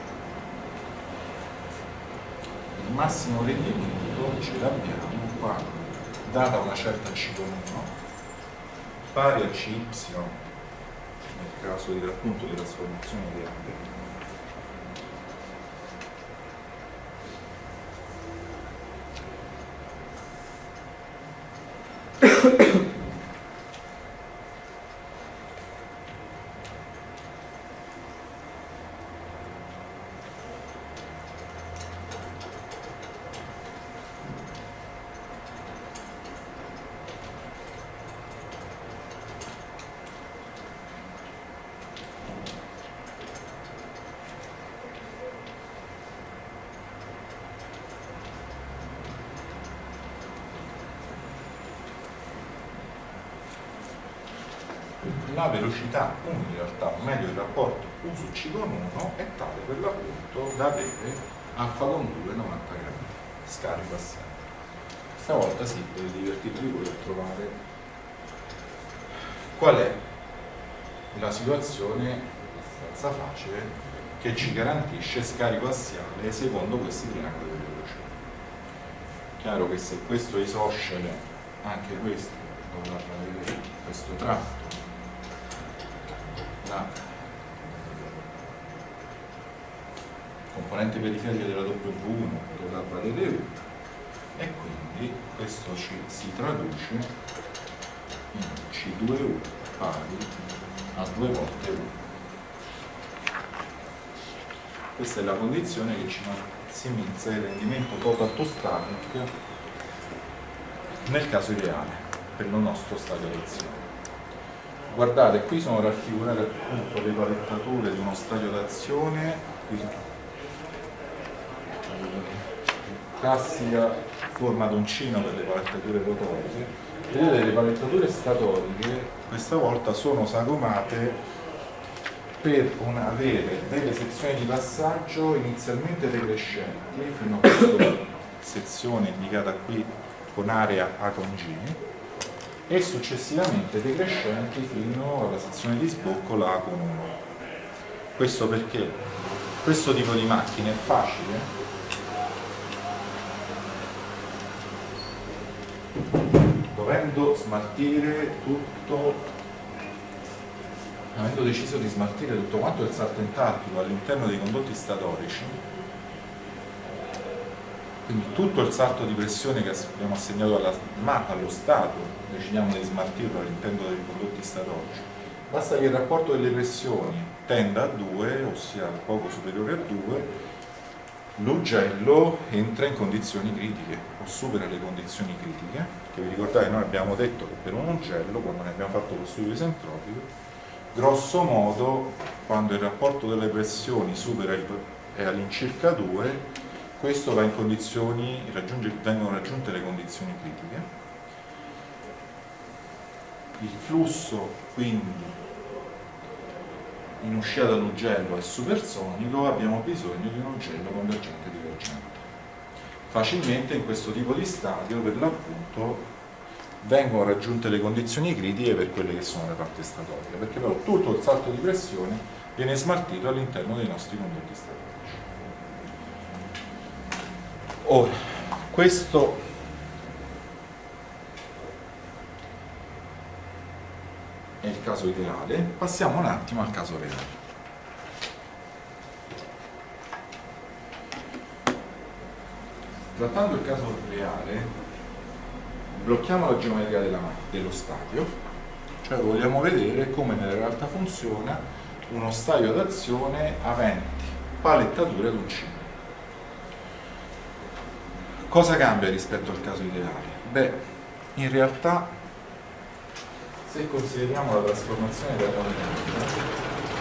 Il massimo rendimento ce l'abbiamo quando, data una certa C con 1, pari a CY, nel caso appunto di trasformazione ideale, la velocità in realtà, o meglio il rapporto U su C con 1 è tale per l'appunto da avere alfa con 2 90 gradi, scarico assente. Stavolta sì, dovete divertirvi voi a trovare qual è la situazione abbastanza facile che ci garantisce scarico assiale secondo questi triangoli di velocità. Chiaro che se questo isoscele, anche questo dovrà avere questo tratto, la componente periferica della W1 dovrà valere 1 e quindi questo si traduce in C2U pari a 2 volte 1. Questa è la condizione che ci massimizza il rendimento total to static nel caso ideale per il nostro stadio di azione. Guardate, qui sono raffigurate appunto le palettature di uno stadio d'azione, classica forma d'uncino per le palettature rotoriche. Vedete, le palettature statoriche questa volta sono sagomate per avere delle sezioni di passaggio inizialmente decrescenti fino a questa sezione indicata qui con area A con G, e successivamente decrescenti fino alla sezione di sbocco la A con 1. Questo perché questo tipo di macchina è facile dovendo smaltire tutto, avendo deciso di smaltire tutto quanto il salto entalpico all'interno dei condotti statorici, quindi tutto il salto di pressione che abbiamo assegnato allo stato decidiamo di smaltirlo all'interno dei condotti statorici, basta che il rapporto delle pressioni tenda a 2, ossia poco superiore a 2, l'ugello entra in condizioni critiche o supera le condizioni critiche, che vi ricordate noi abbiamo detto che per un ugello, quando ne abbiamo fatto lo studio isentropico, grosso modo quando il rapporto delle pressioni supera è all'incirca 2, questo va in condizioni, vengono raggiunte le condizioni critiche. Il flusso quindi in uscita dall'ugello è supersonico, abbiamo bisogno di un ugello convergente divergente. Facilmente in questo tipo di stadio per l'appunto vengono raggiunte le condizioni critiche per quelle che sono le parti statoriche, perché però tutto il salto di pressione viene smaltito all'interno dei nostri condotti statorici. Ora, questo è il caso ideale, passiamo un attimo al caso reale. Trattando il caso reale, blocchiamo la geometria dello stadio cioè vogliamo vedere come nella realtà funziona uno stadio d'azione aventi palettature ad un C. Cosa cambia rispetto al caso ideale? Beh, in realtà, se consideriamo la trasformazione termodinamica,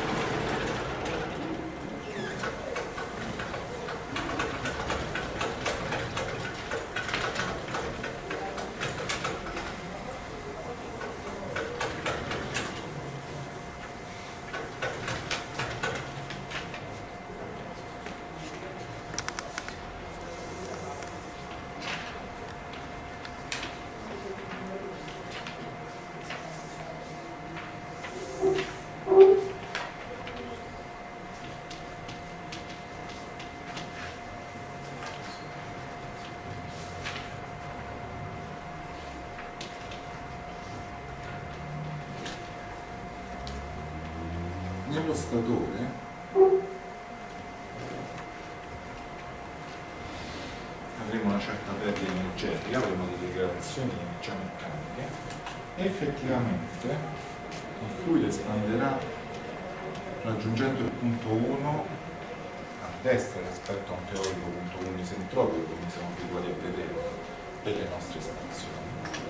nello statore avremo una certa perdita energetica, avremo delle gradazioni di energia meccanica e effettivamente il fluido espanderà raggiungendo il punto 1 a destra rispetto a un teorico punto 1 isentropico, come siamo abituati a vedere per le nostre espansioni.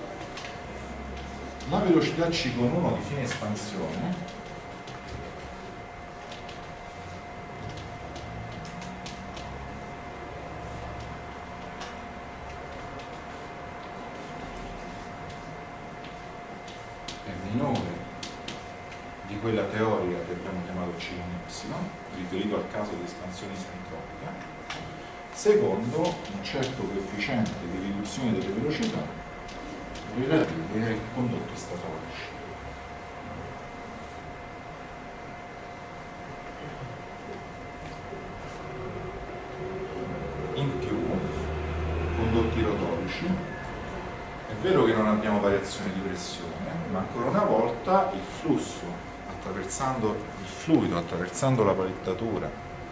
La velocità C con 1 di fine espansione minore di quella teorica che abbiamo chiamato C1Y, riferito al caso di espansione isentropica, secondo un certo coefficiente di riduzione delle velocità relative ai condotti statorici. In più, condotti rotorici, è vero che non abbiamo variazione di pressione, ma ancora una volta il flusso attraversando il fluido, attraversando la palettatura,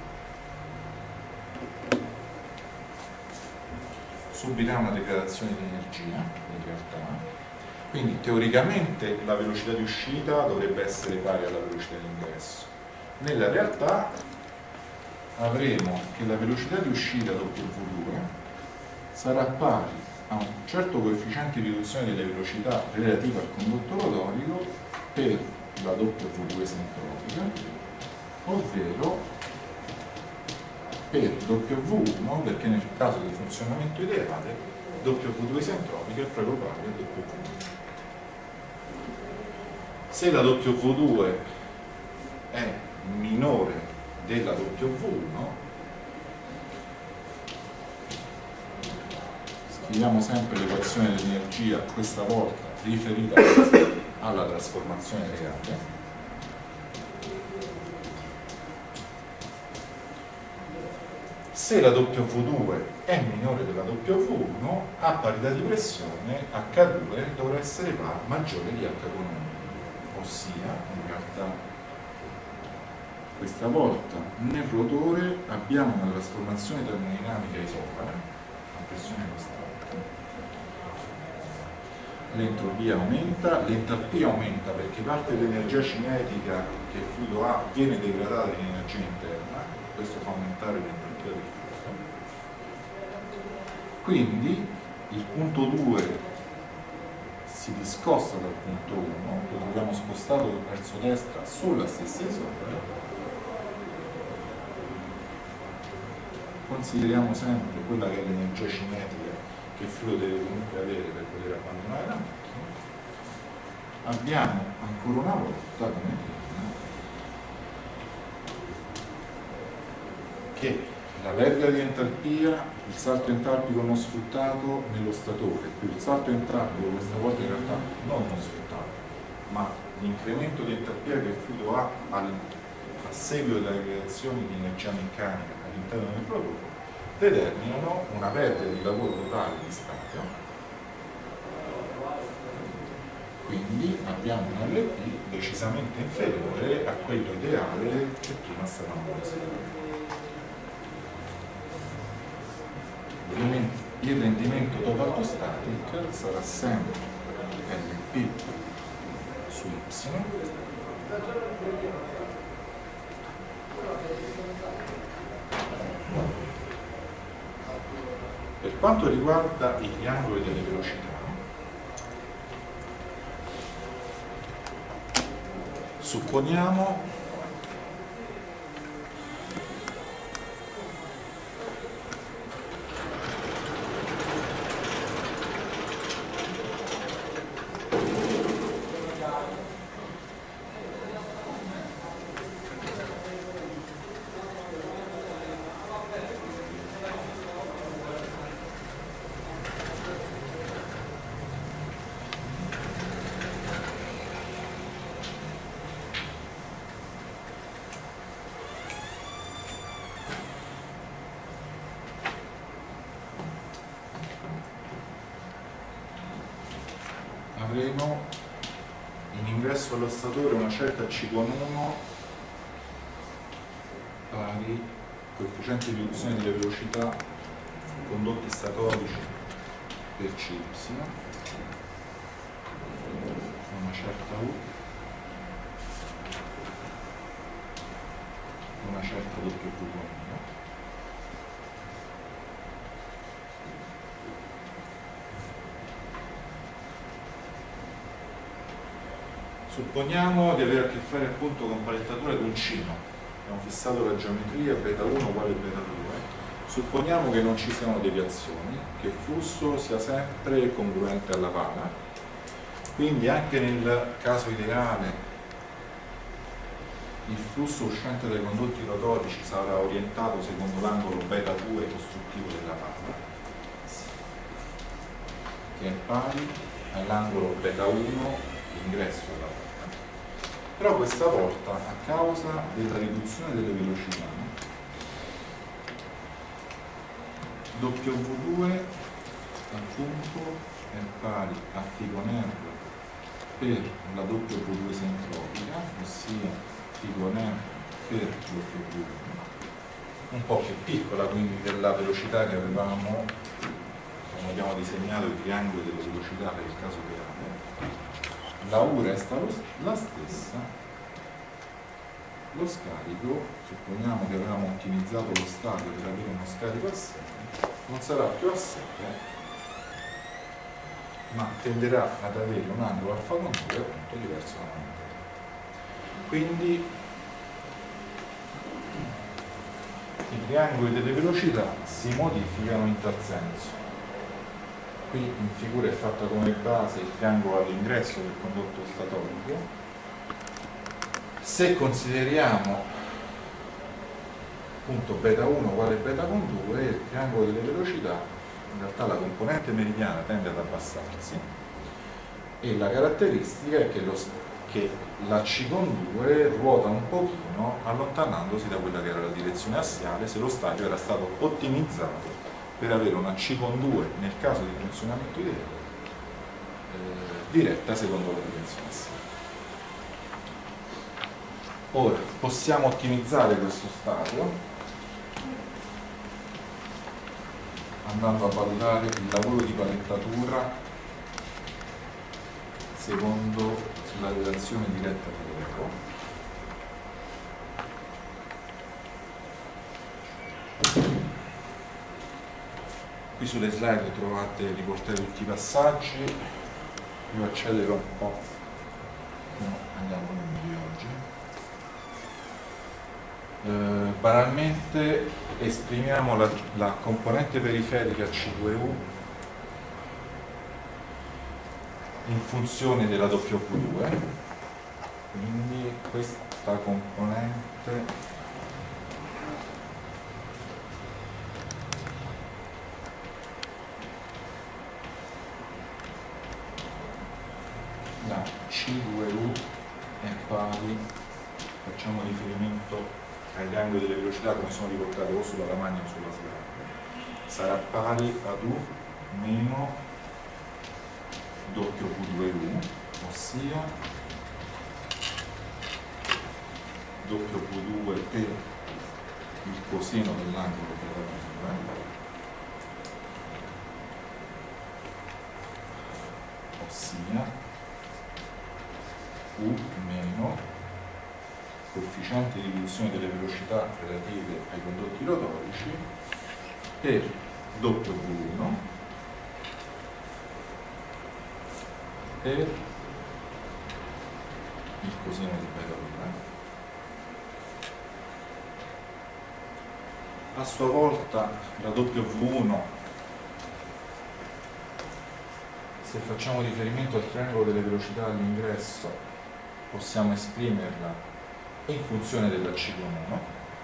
subirà una degradazione di energia in realtà, quindi teoricamente la velocità di uscita dovrebbe essere pari alla velocità di ingresso. Nella realtà avremo che la velocità di uscita W2 sarà pari a un certo coefficiente di riduzione delle velocità relativa al condotto rotorico per la W2 esentropica, ovvero per W1, perché nel caso di funzionamento ideale W2 esentropica è proprio pari a W1. Se la W2 è minore della W1, scriviamo sempre l'equazione dell'energia, questa volta riferita alla trasformazione reale. Se la W2 è minore della W1, a parità di pressione H2 dovrà essere maggiore di H con 1, ossia in realtà questa volta nel rotore abbiamo una trasformazione termodinamica isopara a pressione costante. L'entropia aumenta, l'entalpia aumenta perché parte dell'energia cinetica che il fluido ha viene degradata in energia interna, questo fa aumentare l'entalpia del fluido. Quindi il punto 2 si discosta dal punto 1, lo troviamo spostato verso destra sulla stessa isopara. Consideriamo sempre quella che è l'energia cinetica che il fluido deve comunque avere per poter abbandonare la macchina. Abbiamo ancora una volta, come prima, che la perdita di entalpia, il salto entalpico non sfruttato nello statore, più il salto entalpico questa volta in realtà non sfruttato, ma l'incremento di entalpia che il fluido ha a seguito delle reazioni di energia meccanica all'interno del prodotto, determinano una perdita di lavoro totale di stadio. Quindi abbiamo un LP decisamente inferiore a quello ideale che prima stavamo considerando. Ovviamente il rendimento total to static sarà sempre LP su y. Per quanto riguarda i triangoli delle velocità, supponiamo avremo in ingresso all'osstatore una certa C con 1 pari coefficiente di riduzione delle velocità condotti statorici per CY, una certa U, una certa W con 1. Supponiamo di avere a che fare appunto con palettatura d'uncino, abbiamo fissato la geometria beta 1 uguale beta 2, supponiamo che non ci siano deviazioni, che il flusso sia sempre congruente alla pala, quindi anche nel caso ideale il flusso uscente dai condotti rotorici sarà orientato secondo l'angolo beta 2 costruttivo della pala, che è pari all'angolo beta 1 ingresso alla pala. Però questa volta, a causa della riduzione delle velocità, W2 appunto è pari a φ con R per la W2 sentropica, ossia φ con R per W2, un po' più piccola quindi della velocità che avevamo quando abbiamo disegnato i triangoli delle velocità per il caso reale. La U resta la stessa, lo scarico, supponiamo che avevamo ottimizzato lo stadio per avere uno scarico a 7, non sarà più a 7, ma tenderà ad avere un angolo alfa con 2 appunto diverso da 90. Quindi i triangoli delle velocità si modificano in tal senso. Qui in figura è fatta come base il triangolo all'ingresso del condotto statorico. Se consideriamo appunto beta 1 uguale beta con 2, il triangolo delle velocità, in realtà la componente meridiana tende ad abbassarsi e la caratteristica è che la C con 2 ruota un pochino allontanandosi da quella che era la direzione assiale se lo stadio era stato ottimizzato per avere una C con 2 nel caso di funzionamento ideale diretta secondo la direzione assiale. Ora possiamo ottimizzare questo stadio andando a valutare il lavoro di palettatura secondo la relazione diretta di Greco. Qui sulle slide trovate riportati tutti i passaggi, io accelero un po', andiamo con il di oggi. Banalmente esprimiamo la componente periferica C2U in funzione della W2, quindi questa componente la C2U è pari, facciamo riferimento ai triangoli delle velocità come sono riportati o sulla lavagna o sulla slide, sarà pari ad U meno W2U, ossia W2 per il coseno dell'angolo beta 2, ossia U meno coefficiente di riduzione delle velocità relative ai condotti rotorici per W1 per il coseno di beta 2. A sua volta la W1, se facciamo riferimento al triangolo delle velocità all'ingresso, possiamo esprimerla in funzione della C con 1.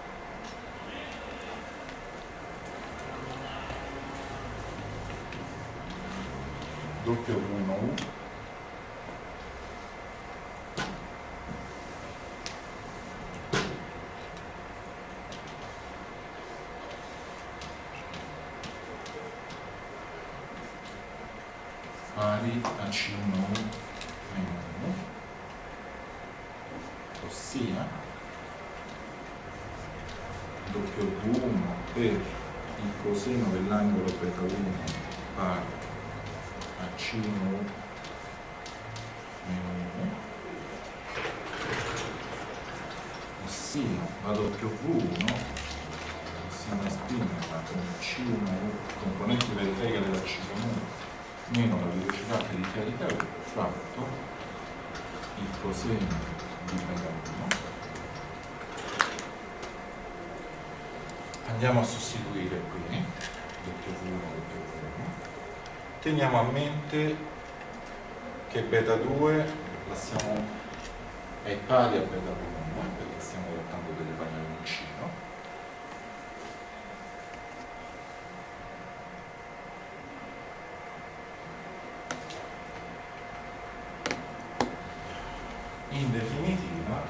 W1U pari a C1U meno 1, ossia W1 per il coseno dell'angolo beta 1 pari a C1U meno 1, ossia la W1 possiamo esprimerla come C1U, componente periferica della C1U, meno la velocità periferica U fratto il coseno di beta 1. Andiamo a sostituire qui W1. Teniamo a mente che beta 2 è pari a beta 1 perché stiamo trattando delle parole vicino. In definitiva,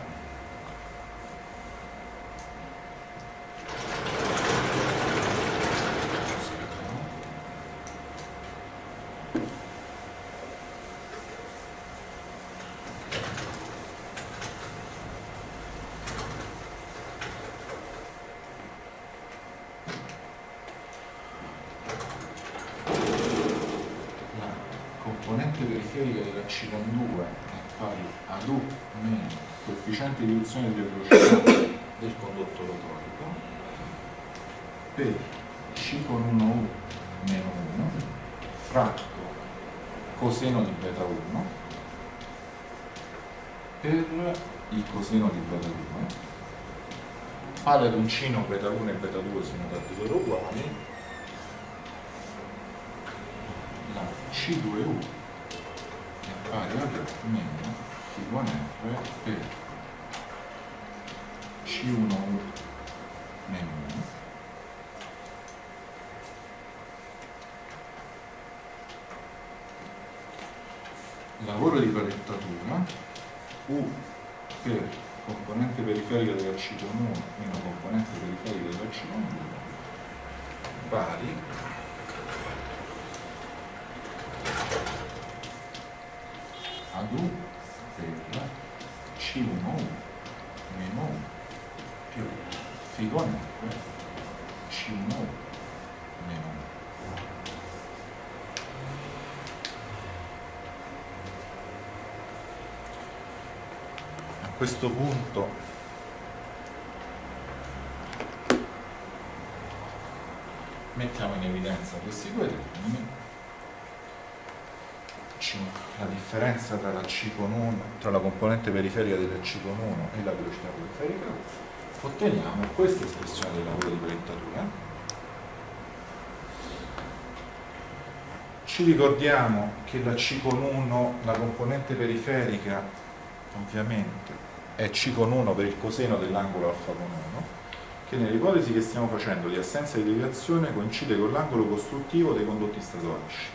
la componente periferica della C con 2 è pari ad U meno coefficiente di riduzione delle velocità del condotto rotorico per C con 1U meno 1 fratto coseno di beta 1 per il coseno di beta 2 pari ad uncino beta 1 e beta 2 sono dati loro uguali, la C2U è pari ad meno φ1 R per C1U meno 1 lavoro di palettatura U per componente periferica della C con 1 meno componente periferica della C con 2 pari ad U per C1U meno 1 più φ con R C1U meno 1. A questo punto mettiamo in evidenza questi due termini, la differenza tra la C con 1, tra la componente periferica della C con 1 e la velocità periferica, otteniamo questa espressione del lavoro di palettatura. Ci ricordiamo che la C con 1, la componente periferica, ovviamente, è C con 1 per il coseno dell'angolo alfa con 1, che nell'ipotesi che stiamo facendo di assenza di deviazione coincide con l'angolo costruttivo dei condotti statorici.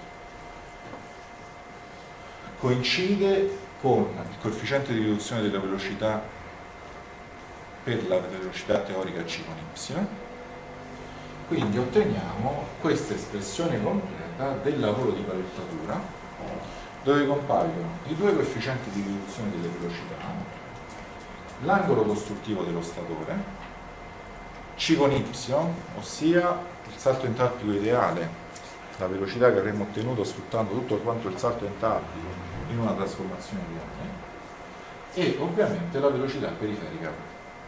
Coincide con il coefficiente di riduzione della velocità per la velocità teorica C con Y. Quindi otteniamo questa espressione completa del lavoro di palettatura, dove compaiono i due coefficienti di riduzione delle velocità, l'angolo costruttivo dello statore, C con Y, ossia il salto entalpico ideale, la velocità che avremmo ottenuto sfruttando tutto quanto il salto entalpico in una trasformazione lineare, e ovviamente la velocità periferica.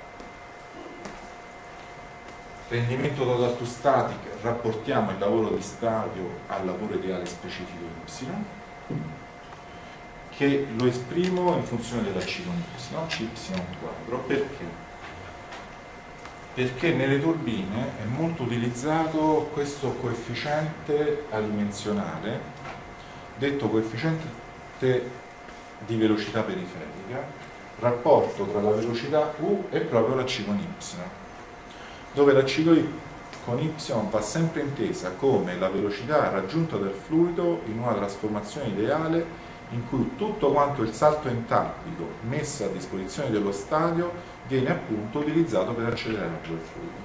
Rendimento total to static, rapportiamo il lavoro di stadio al lavoro ideale specifico y, che lo esprimo in funzione della c con y, cy quadro. Perché? Perché nelle turbine è molto utilizzato questo coefficiente adimensionale, detto coefficiente di velocità periferica, rapporto tra la velocità u e proprio la c con y, dove la c con y va sempre intesa come la velocità raggiunta dal fluido in una trasformazione ideale in cui tutto quanto il salto entalpico messo a disposizione dello stadio viene appunto utilizzato per accelerare il fluido.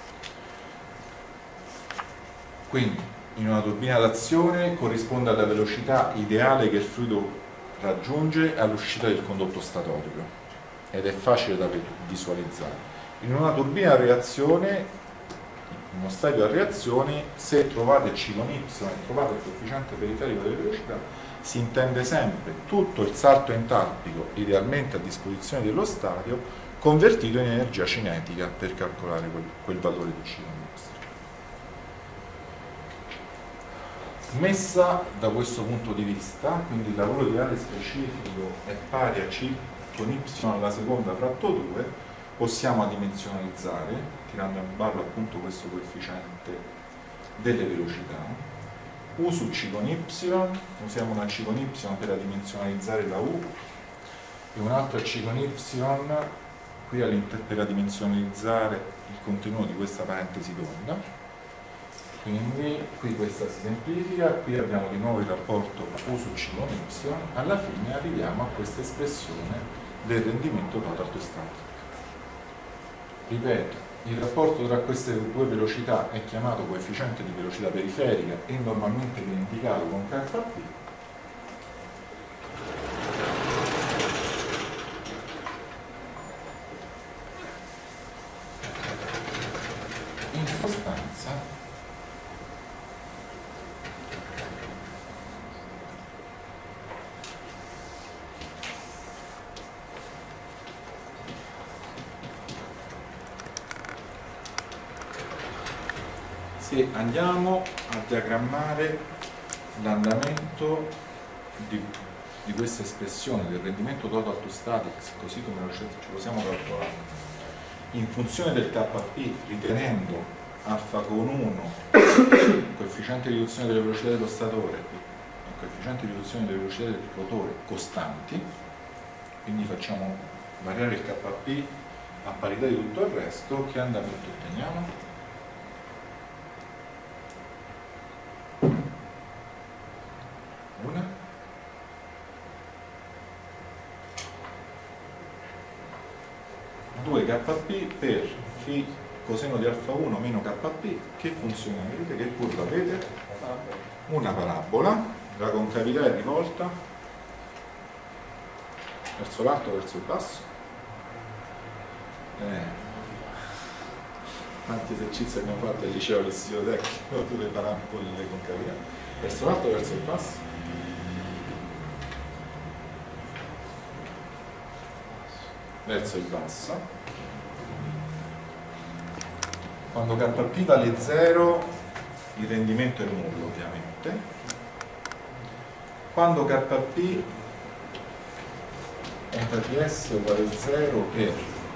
Quindi in una turbina d'azione corrisponde alla velocità ideale che il fluido raggiunge all'uscita del condotto statorico ed è facile da visualizzare. In una turbina a reazione, in uno stadio a reazione, se trovate c con y e trovate il coefficiente periferico delle velocità, si intende sempre tutto il salto entalpico idealmente a disposizione dello stadio convertito in energia cinetica per calcolare quel valore di c con y. Messa da questo punto di vista, quindi il lavoro ideale specifico è pari a c con y alla seconda fratto 2, possiamo adimensionalizzare, tirando in ballo appunto questo coefficiente delle velocità. U su c con y, usiamo una c con y per adimensionalizzare la u e un'altra c con y qui per adimensionalizzare il contenuto di questa parentesi tonda. Quindi qui questa si semplifica, qui abbiamo di nuovo il rapporto u su c con y, alla fine arriviamo a questa espressione del rendimento total to static. Ripeto, il rapporto tra queste due velocità è chiamato coefficiente di velocità periferica e normalmente viene indicato con kp. In sostanza se andiamo a diagrammare l'andamento di questa espressione del rendimento total to statics, così come ce lo siamo calcolando, in funzione del kp, ritenendo alfa con 1 coefficiente di riduzione delle velocità dello statore e coefficiente di riduzione delle velocità del rotore costanti, quindi facciamo variare il kp a parità di tutto il resto, che andamento otteniamo? Una 2 kp per φ coseno di alfa 1 meno kp. Che funzione avete? Che curva avete? Una parabola, la concavità è rivolta verso l'alto o verso il basso? Quanti esercizi abbiamo fatto al liceo lessivo tecnico sulle parabole delle concavità? Verso l'alto o verso il basso? Verso il basso. Quando kp vale 0 il rendimento è nullo, ovviamente. Quando kp eta ts uguale 0 per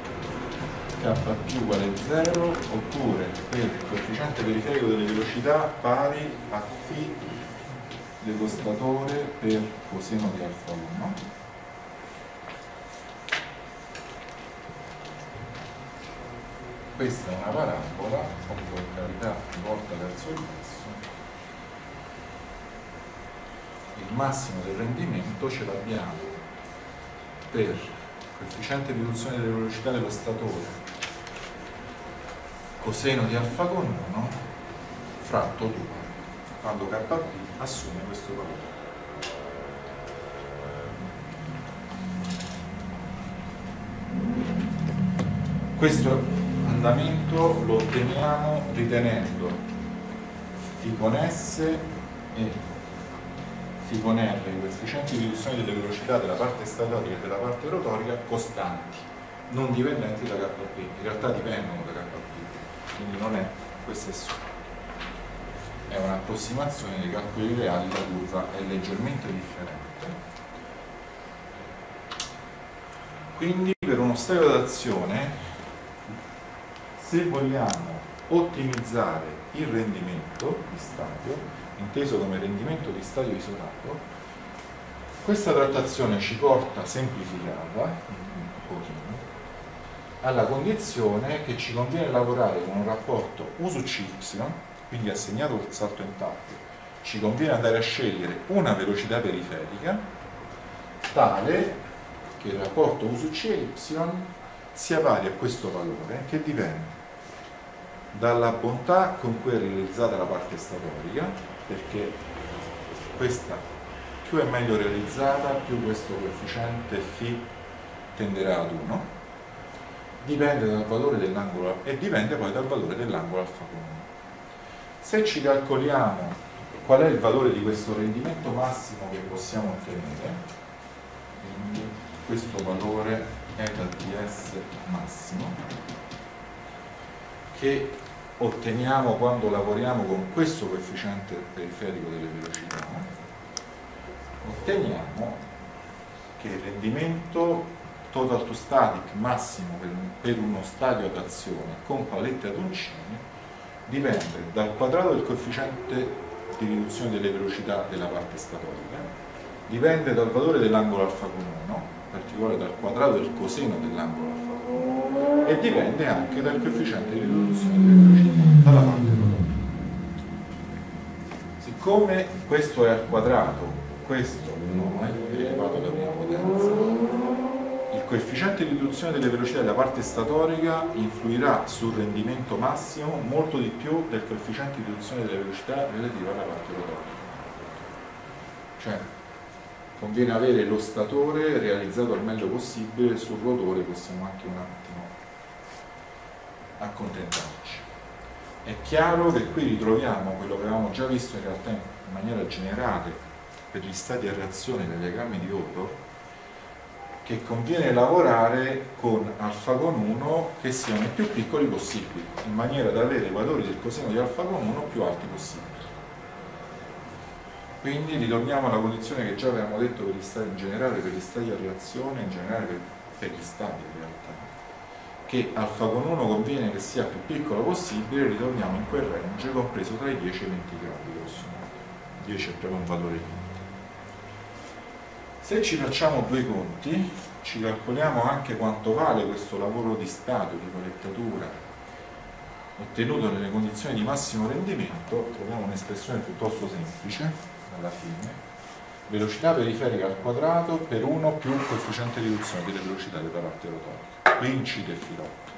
kp uguale 0, oppure per il coefficiente periferico delle velocità pari a φ dello statore per coseno di alfa 1. Questa è una parabola con concavità rivolta verso il basso. Il massimo del rendimento ce l'abbiamo per il coefficiente di riduzione delle velocità dello statore coseno di alfa con 1 fratto 2, quando kp assume questo valore. Questo andamento lo otteniamo ritenendo φ con S e φ con R, i coefficienti di riduzione delle velocità della parte statorica e della parte rotorica costanti, non dipendenti da Kp. In realtà dipendono da Kp, quindi non è questo, è un'approssimazione dei calcoli reali, la curva è leggermente differente. Quindi per uno stadio d'azione, se vogliamo ottimizzare il rendimento di stadio, inteso come rendimento di stadio isolato, questa trattazione ci porta semplificata un pochino alla condizione che ci conviene lavorare con un rapporto U su CY, quindi assegnato il salto entalpico, ci conviene andare a scegliere una velocità periferica tale che il rapporto U su CY sia pari a questo valore, che dipende dalla bontà con cui è realizzata la parte statorica, perché questa più è meglio realizzata, più questo coefficiente φ tenderà ad 1, dipende dal valore dell'angolo e dipende poi dal valore dell'angolo alfa con 1. Se ci calcoliamo qual è il valore di questo rendimento massimo che possiamo ottenere, quindi questo valore è da ds massimo, che otteniamo quando lavoriamo con questo coefficiente periferico delle velocità, otteniamo che il rendimento total to static massimo per uno stadio ad azione con palette ad uncini dipende dal quadrato del coefficiente di riduzione delle velocità della parte statorica, dipende dal valore dell'angolo alfa con 1, in particolare dal quadrato del coseno dell'angolo alfa con 1, e dipende anche dal coefficiente di riduzione delle velocità dalla parte rotorica. Siccome questo è al quadrato, questo no, è elevato alla prima potenza, il coefficiente di riduzione delle velocità della parte statorica influirà sul rendimento massimo molto di più del coefficiente di riduzione delle velocità relativa alla parte rotorica. Cioè, conviene avere lo statore realizzato al meglio possibile, sul rotore possiamo anche un attimo accontentarci. È chiaro che qui ritroviamo quello che avevamo già visto in realtà in maniera generale per gli stati a reazione dei diagrammi di Otto, che conviene lavorare con alfa con 1 che siano i più piccoli possibili, in maniera da avere i valori del coseno di alfa con 1 più alti possibili. Quindi ritorniamo alla condizione che già avevamo detto per gli stati in generale, per gli stati a reazione, in generale per gli stati in realtà, che alfa con 1 conviene che sia più piccolo possibile, ritorniamo in quel range compreso tra i 10 e i 20 gradi, grosso modo. 10 è proprio un valore limite. Se ci facciamo due conti, ci calcoliamo anche quanto vale questo lavoro di stadio, di colettatura, ottenuto nelle condizioni di massimo rendimento, troviamo un'espressione piuttosto semplice, alla fine, velocità periferica al quadrato per 1 più il coefficiente di riduzione delle velocità della parte rotorica. Qui incide il filotto.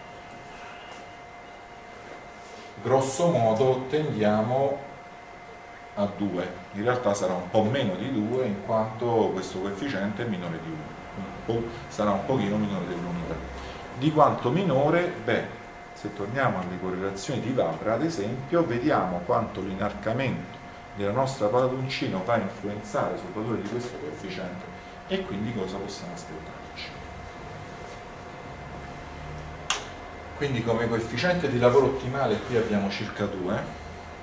Grosso modo tendiamo a 2, in realtà sarà un po' meno di 2 in quanto questo coefficiente è minore di 1, sarà un pochino minore dell'unità. Di quanto minore? Beh, se torniamo alle correlazioni di Vavra ad esempio, vediamo quanto l'inarcamento della nostra pala d'uncino va a influenzare sul valore di questo coefficiente e quindi cosa possiamo aspettarci. Quindi come coefficiente di lavoro ottimale qui abbiamo circa 2.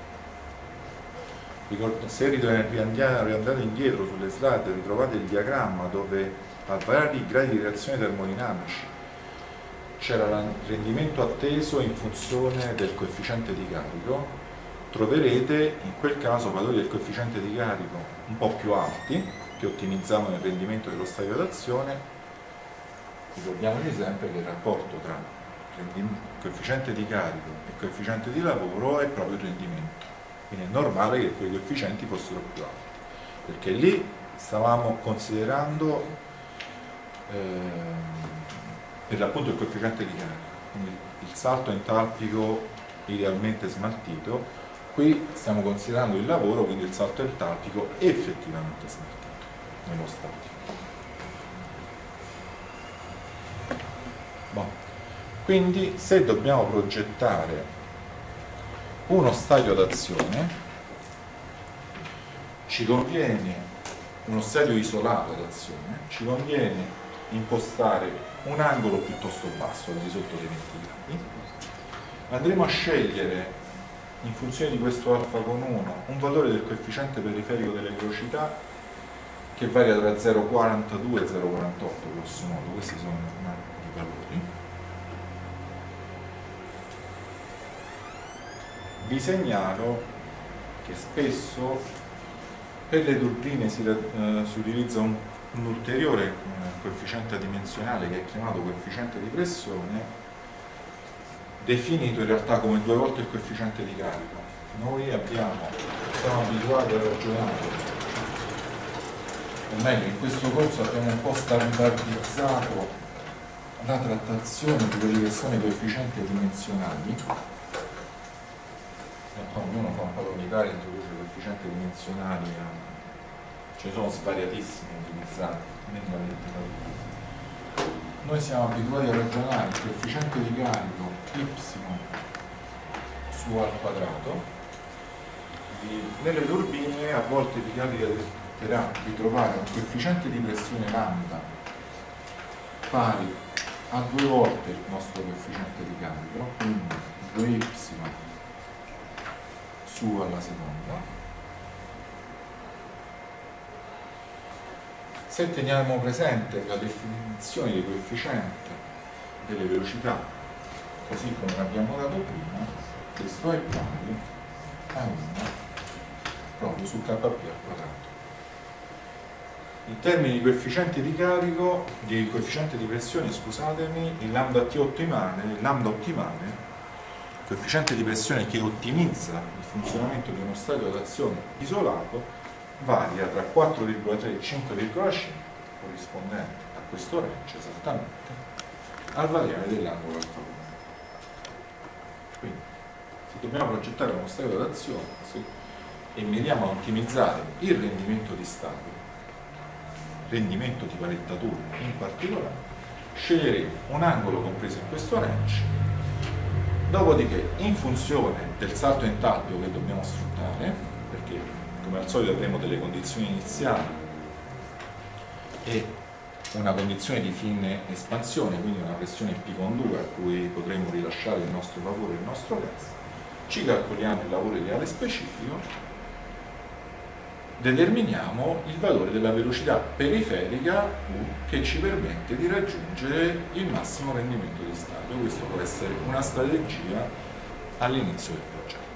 Se riandate indietro sulle slide ritrovate il diagramma dove a vari gradi di reazione termodinamici c'era il rendimento atteso in funzione del coefficiente di carico, troverete in quel caso valori del coefficiente di carico un po' più alti che ottimizzavano il rendimento dello stadio d'azione. Ricordiamoci sempre che il rapporto tra coefficiente di carico e coefficiente di lavoro è proprio il rendimento. Quindi è normale che quei coefficienti fossero più alti, perché lì stavamo considerando per l'appunto il coefficiente di carico, quindi il salto entalpico idealmente smaltito. Qui stiamo considerando il lavoro, quindi il salto entalpico effettivamente smaltito nello statico. Bon. Quindi se dobbiamo progettare uno stadio d'azione ci conviene uno stadio isolato ad azione, ci conviene impostare un angolo piuttosto basso, al di sotto dei 20 gradi. Andremo a scegliere, in funzione di questo alfa con 1, un valore del coefficiente periferico delle velocità che varia tra 0,42 e 0,48 grosso modo. Questi sono i valori. Vi segnalo che spesso per le turbine si utilizza un ulteriore coefficiente adimensionale che è chiamato coefficiente di pressione, definito in realtà come 2 volte il coefficiente di carico. Noi siamo abituati a ragionare, o meglio, in questo corso abbiamo un po' standardizzato la trattazione di quelli che sono i coefficienti adimensionali. Ognuno fa un po' l'unitario, introduce i coefficienti dimensionali, ce ne sono svariatissimi utilizzati. Noi siamo abituati a ragionare il coefficiente di carico y su al quadrato. Nelle turbine a volte vi capita di trovare un coefficiente di pressione lambda pari a 2 volte il nostro coefficiente di carico, quindi 2y su alla seconda. Se teniamo presente la definizione dei coefficienti delle velocità, così come l'abbiamo dato prima, questo è pari a 1 proprio su kp al quadrato. In termini di coefficienti di carico, di coefficiente di pressione, scusatemi, il lambda ottimale, coefficiente di pressione che ottimizza il funzionamento di uno stadio ad azione isolato, varia tra 4,3 e 5,5, corrispondente a questo range esattamente, al variare dell'angolo alfa. Quindi, se dobbiamo progettare uno stadio ad azione e miriamo a ottimizzare il rendimento di stadio, rendimento di palettatura in particolare, sceglieremo un angolo compreso in questo range. Dopodiché, in funzione del salto entalpico che dobbiamo sfruttare, perché come al solito avremo delle condizioni iniziali e una condizione di fine espansione, quindi una pressione P con 2 a cui potremo rilasciare il nostro vapore e il nostro gas, ci calcoliamo il lavoro ideale specifico, determiniamo il valore della velocità periferica U che ci permette di raggiungere il massimo rendimento di stadio. Questo può essere una strategia all'inizio del progetto.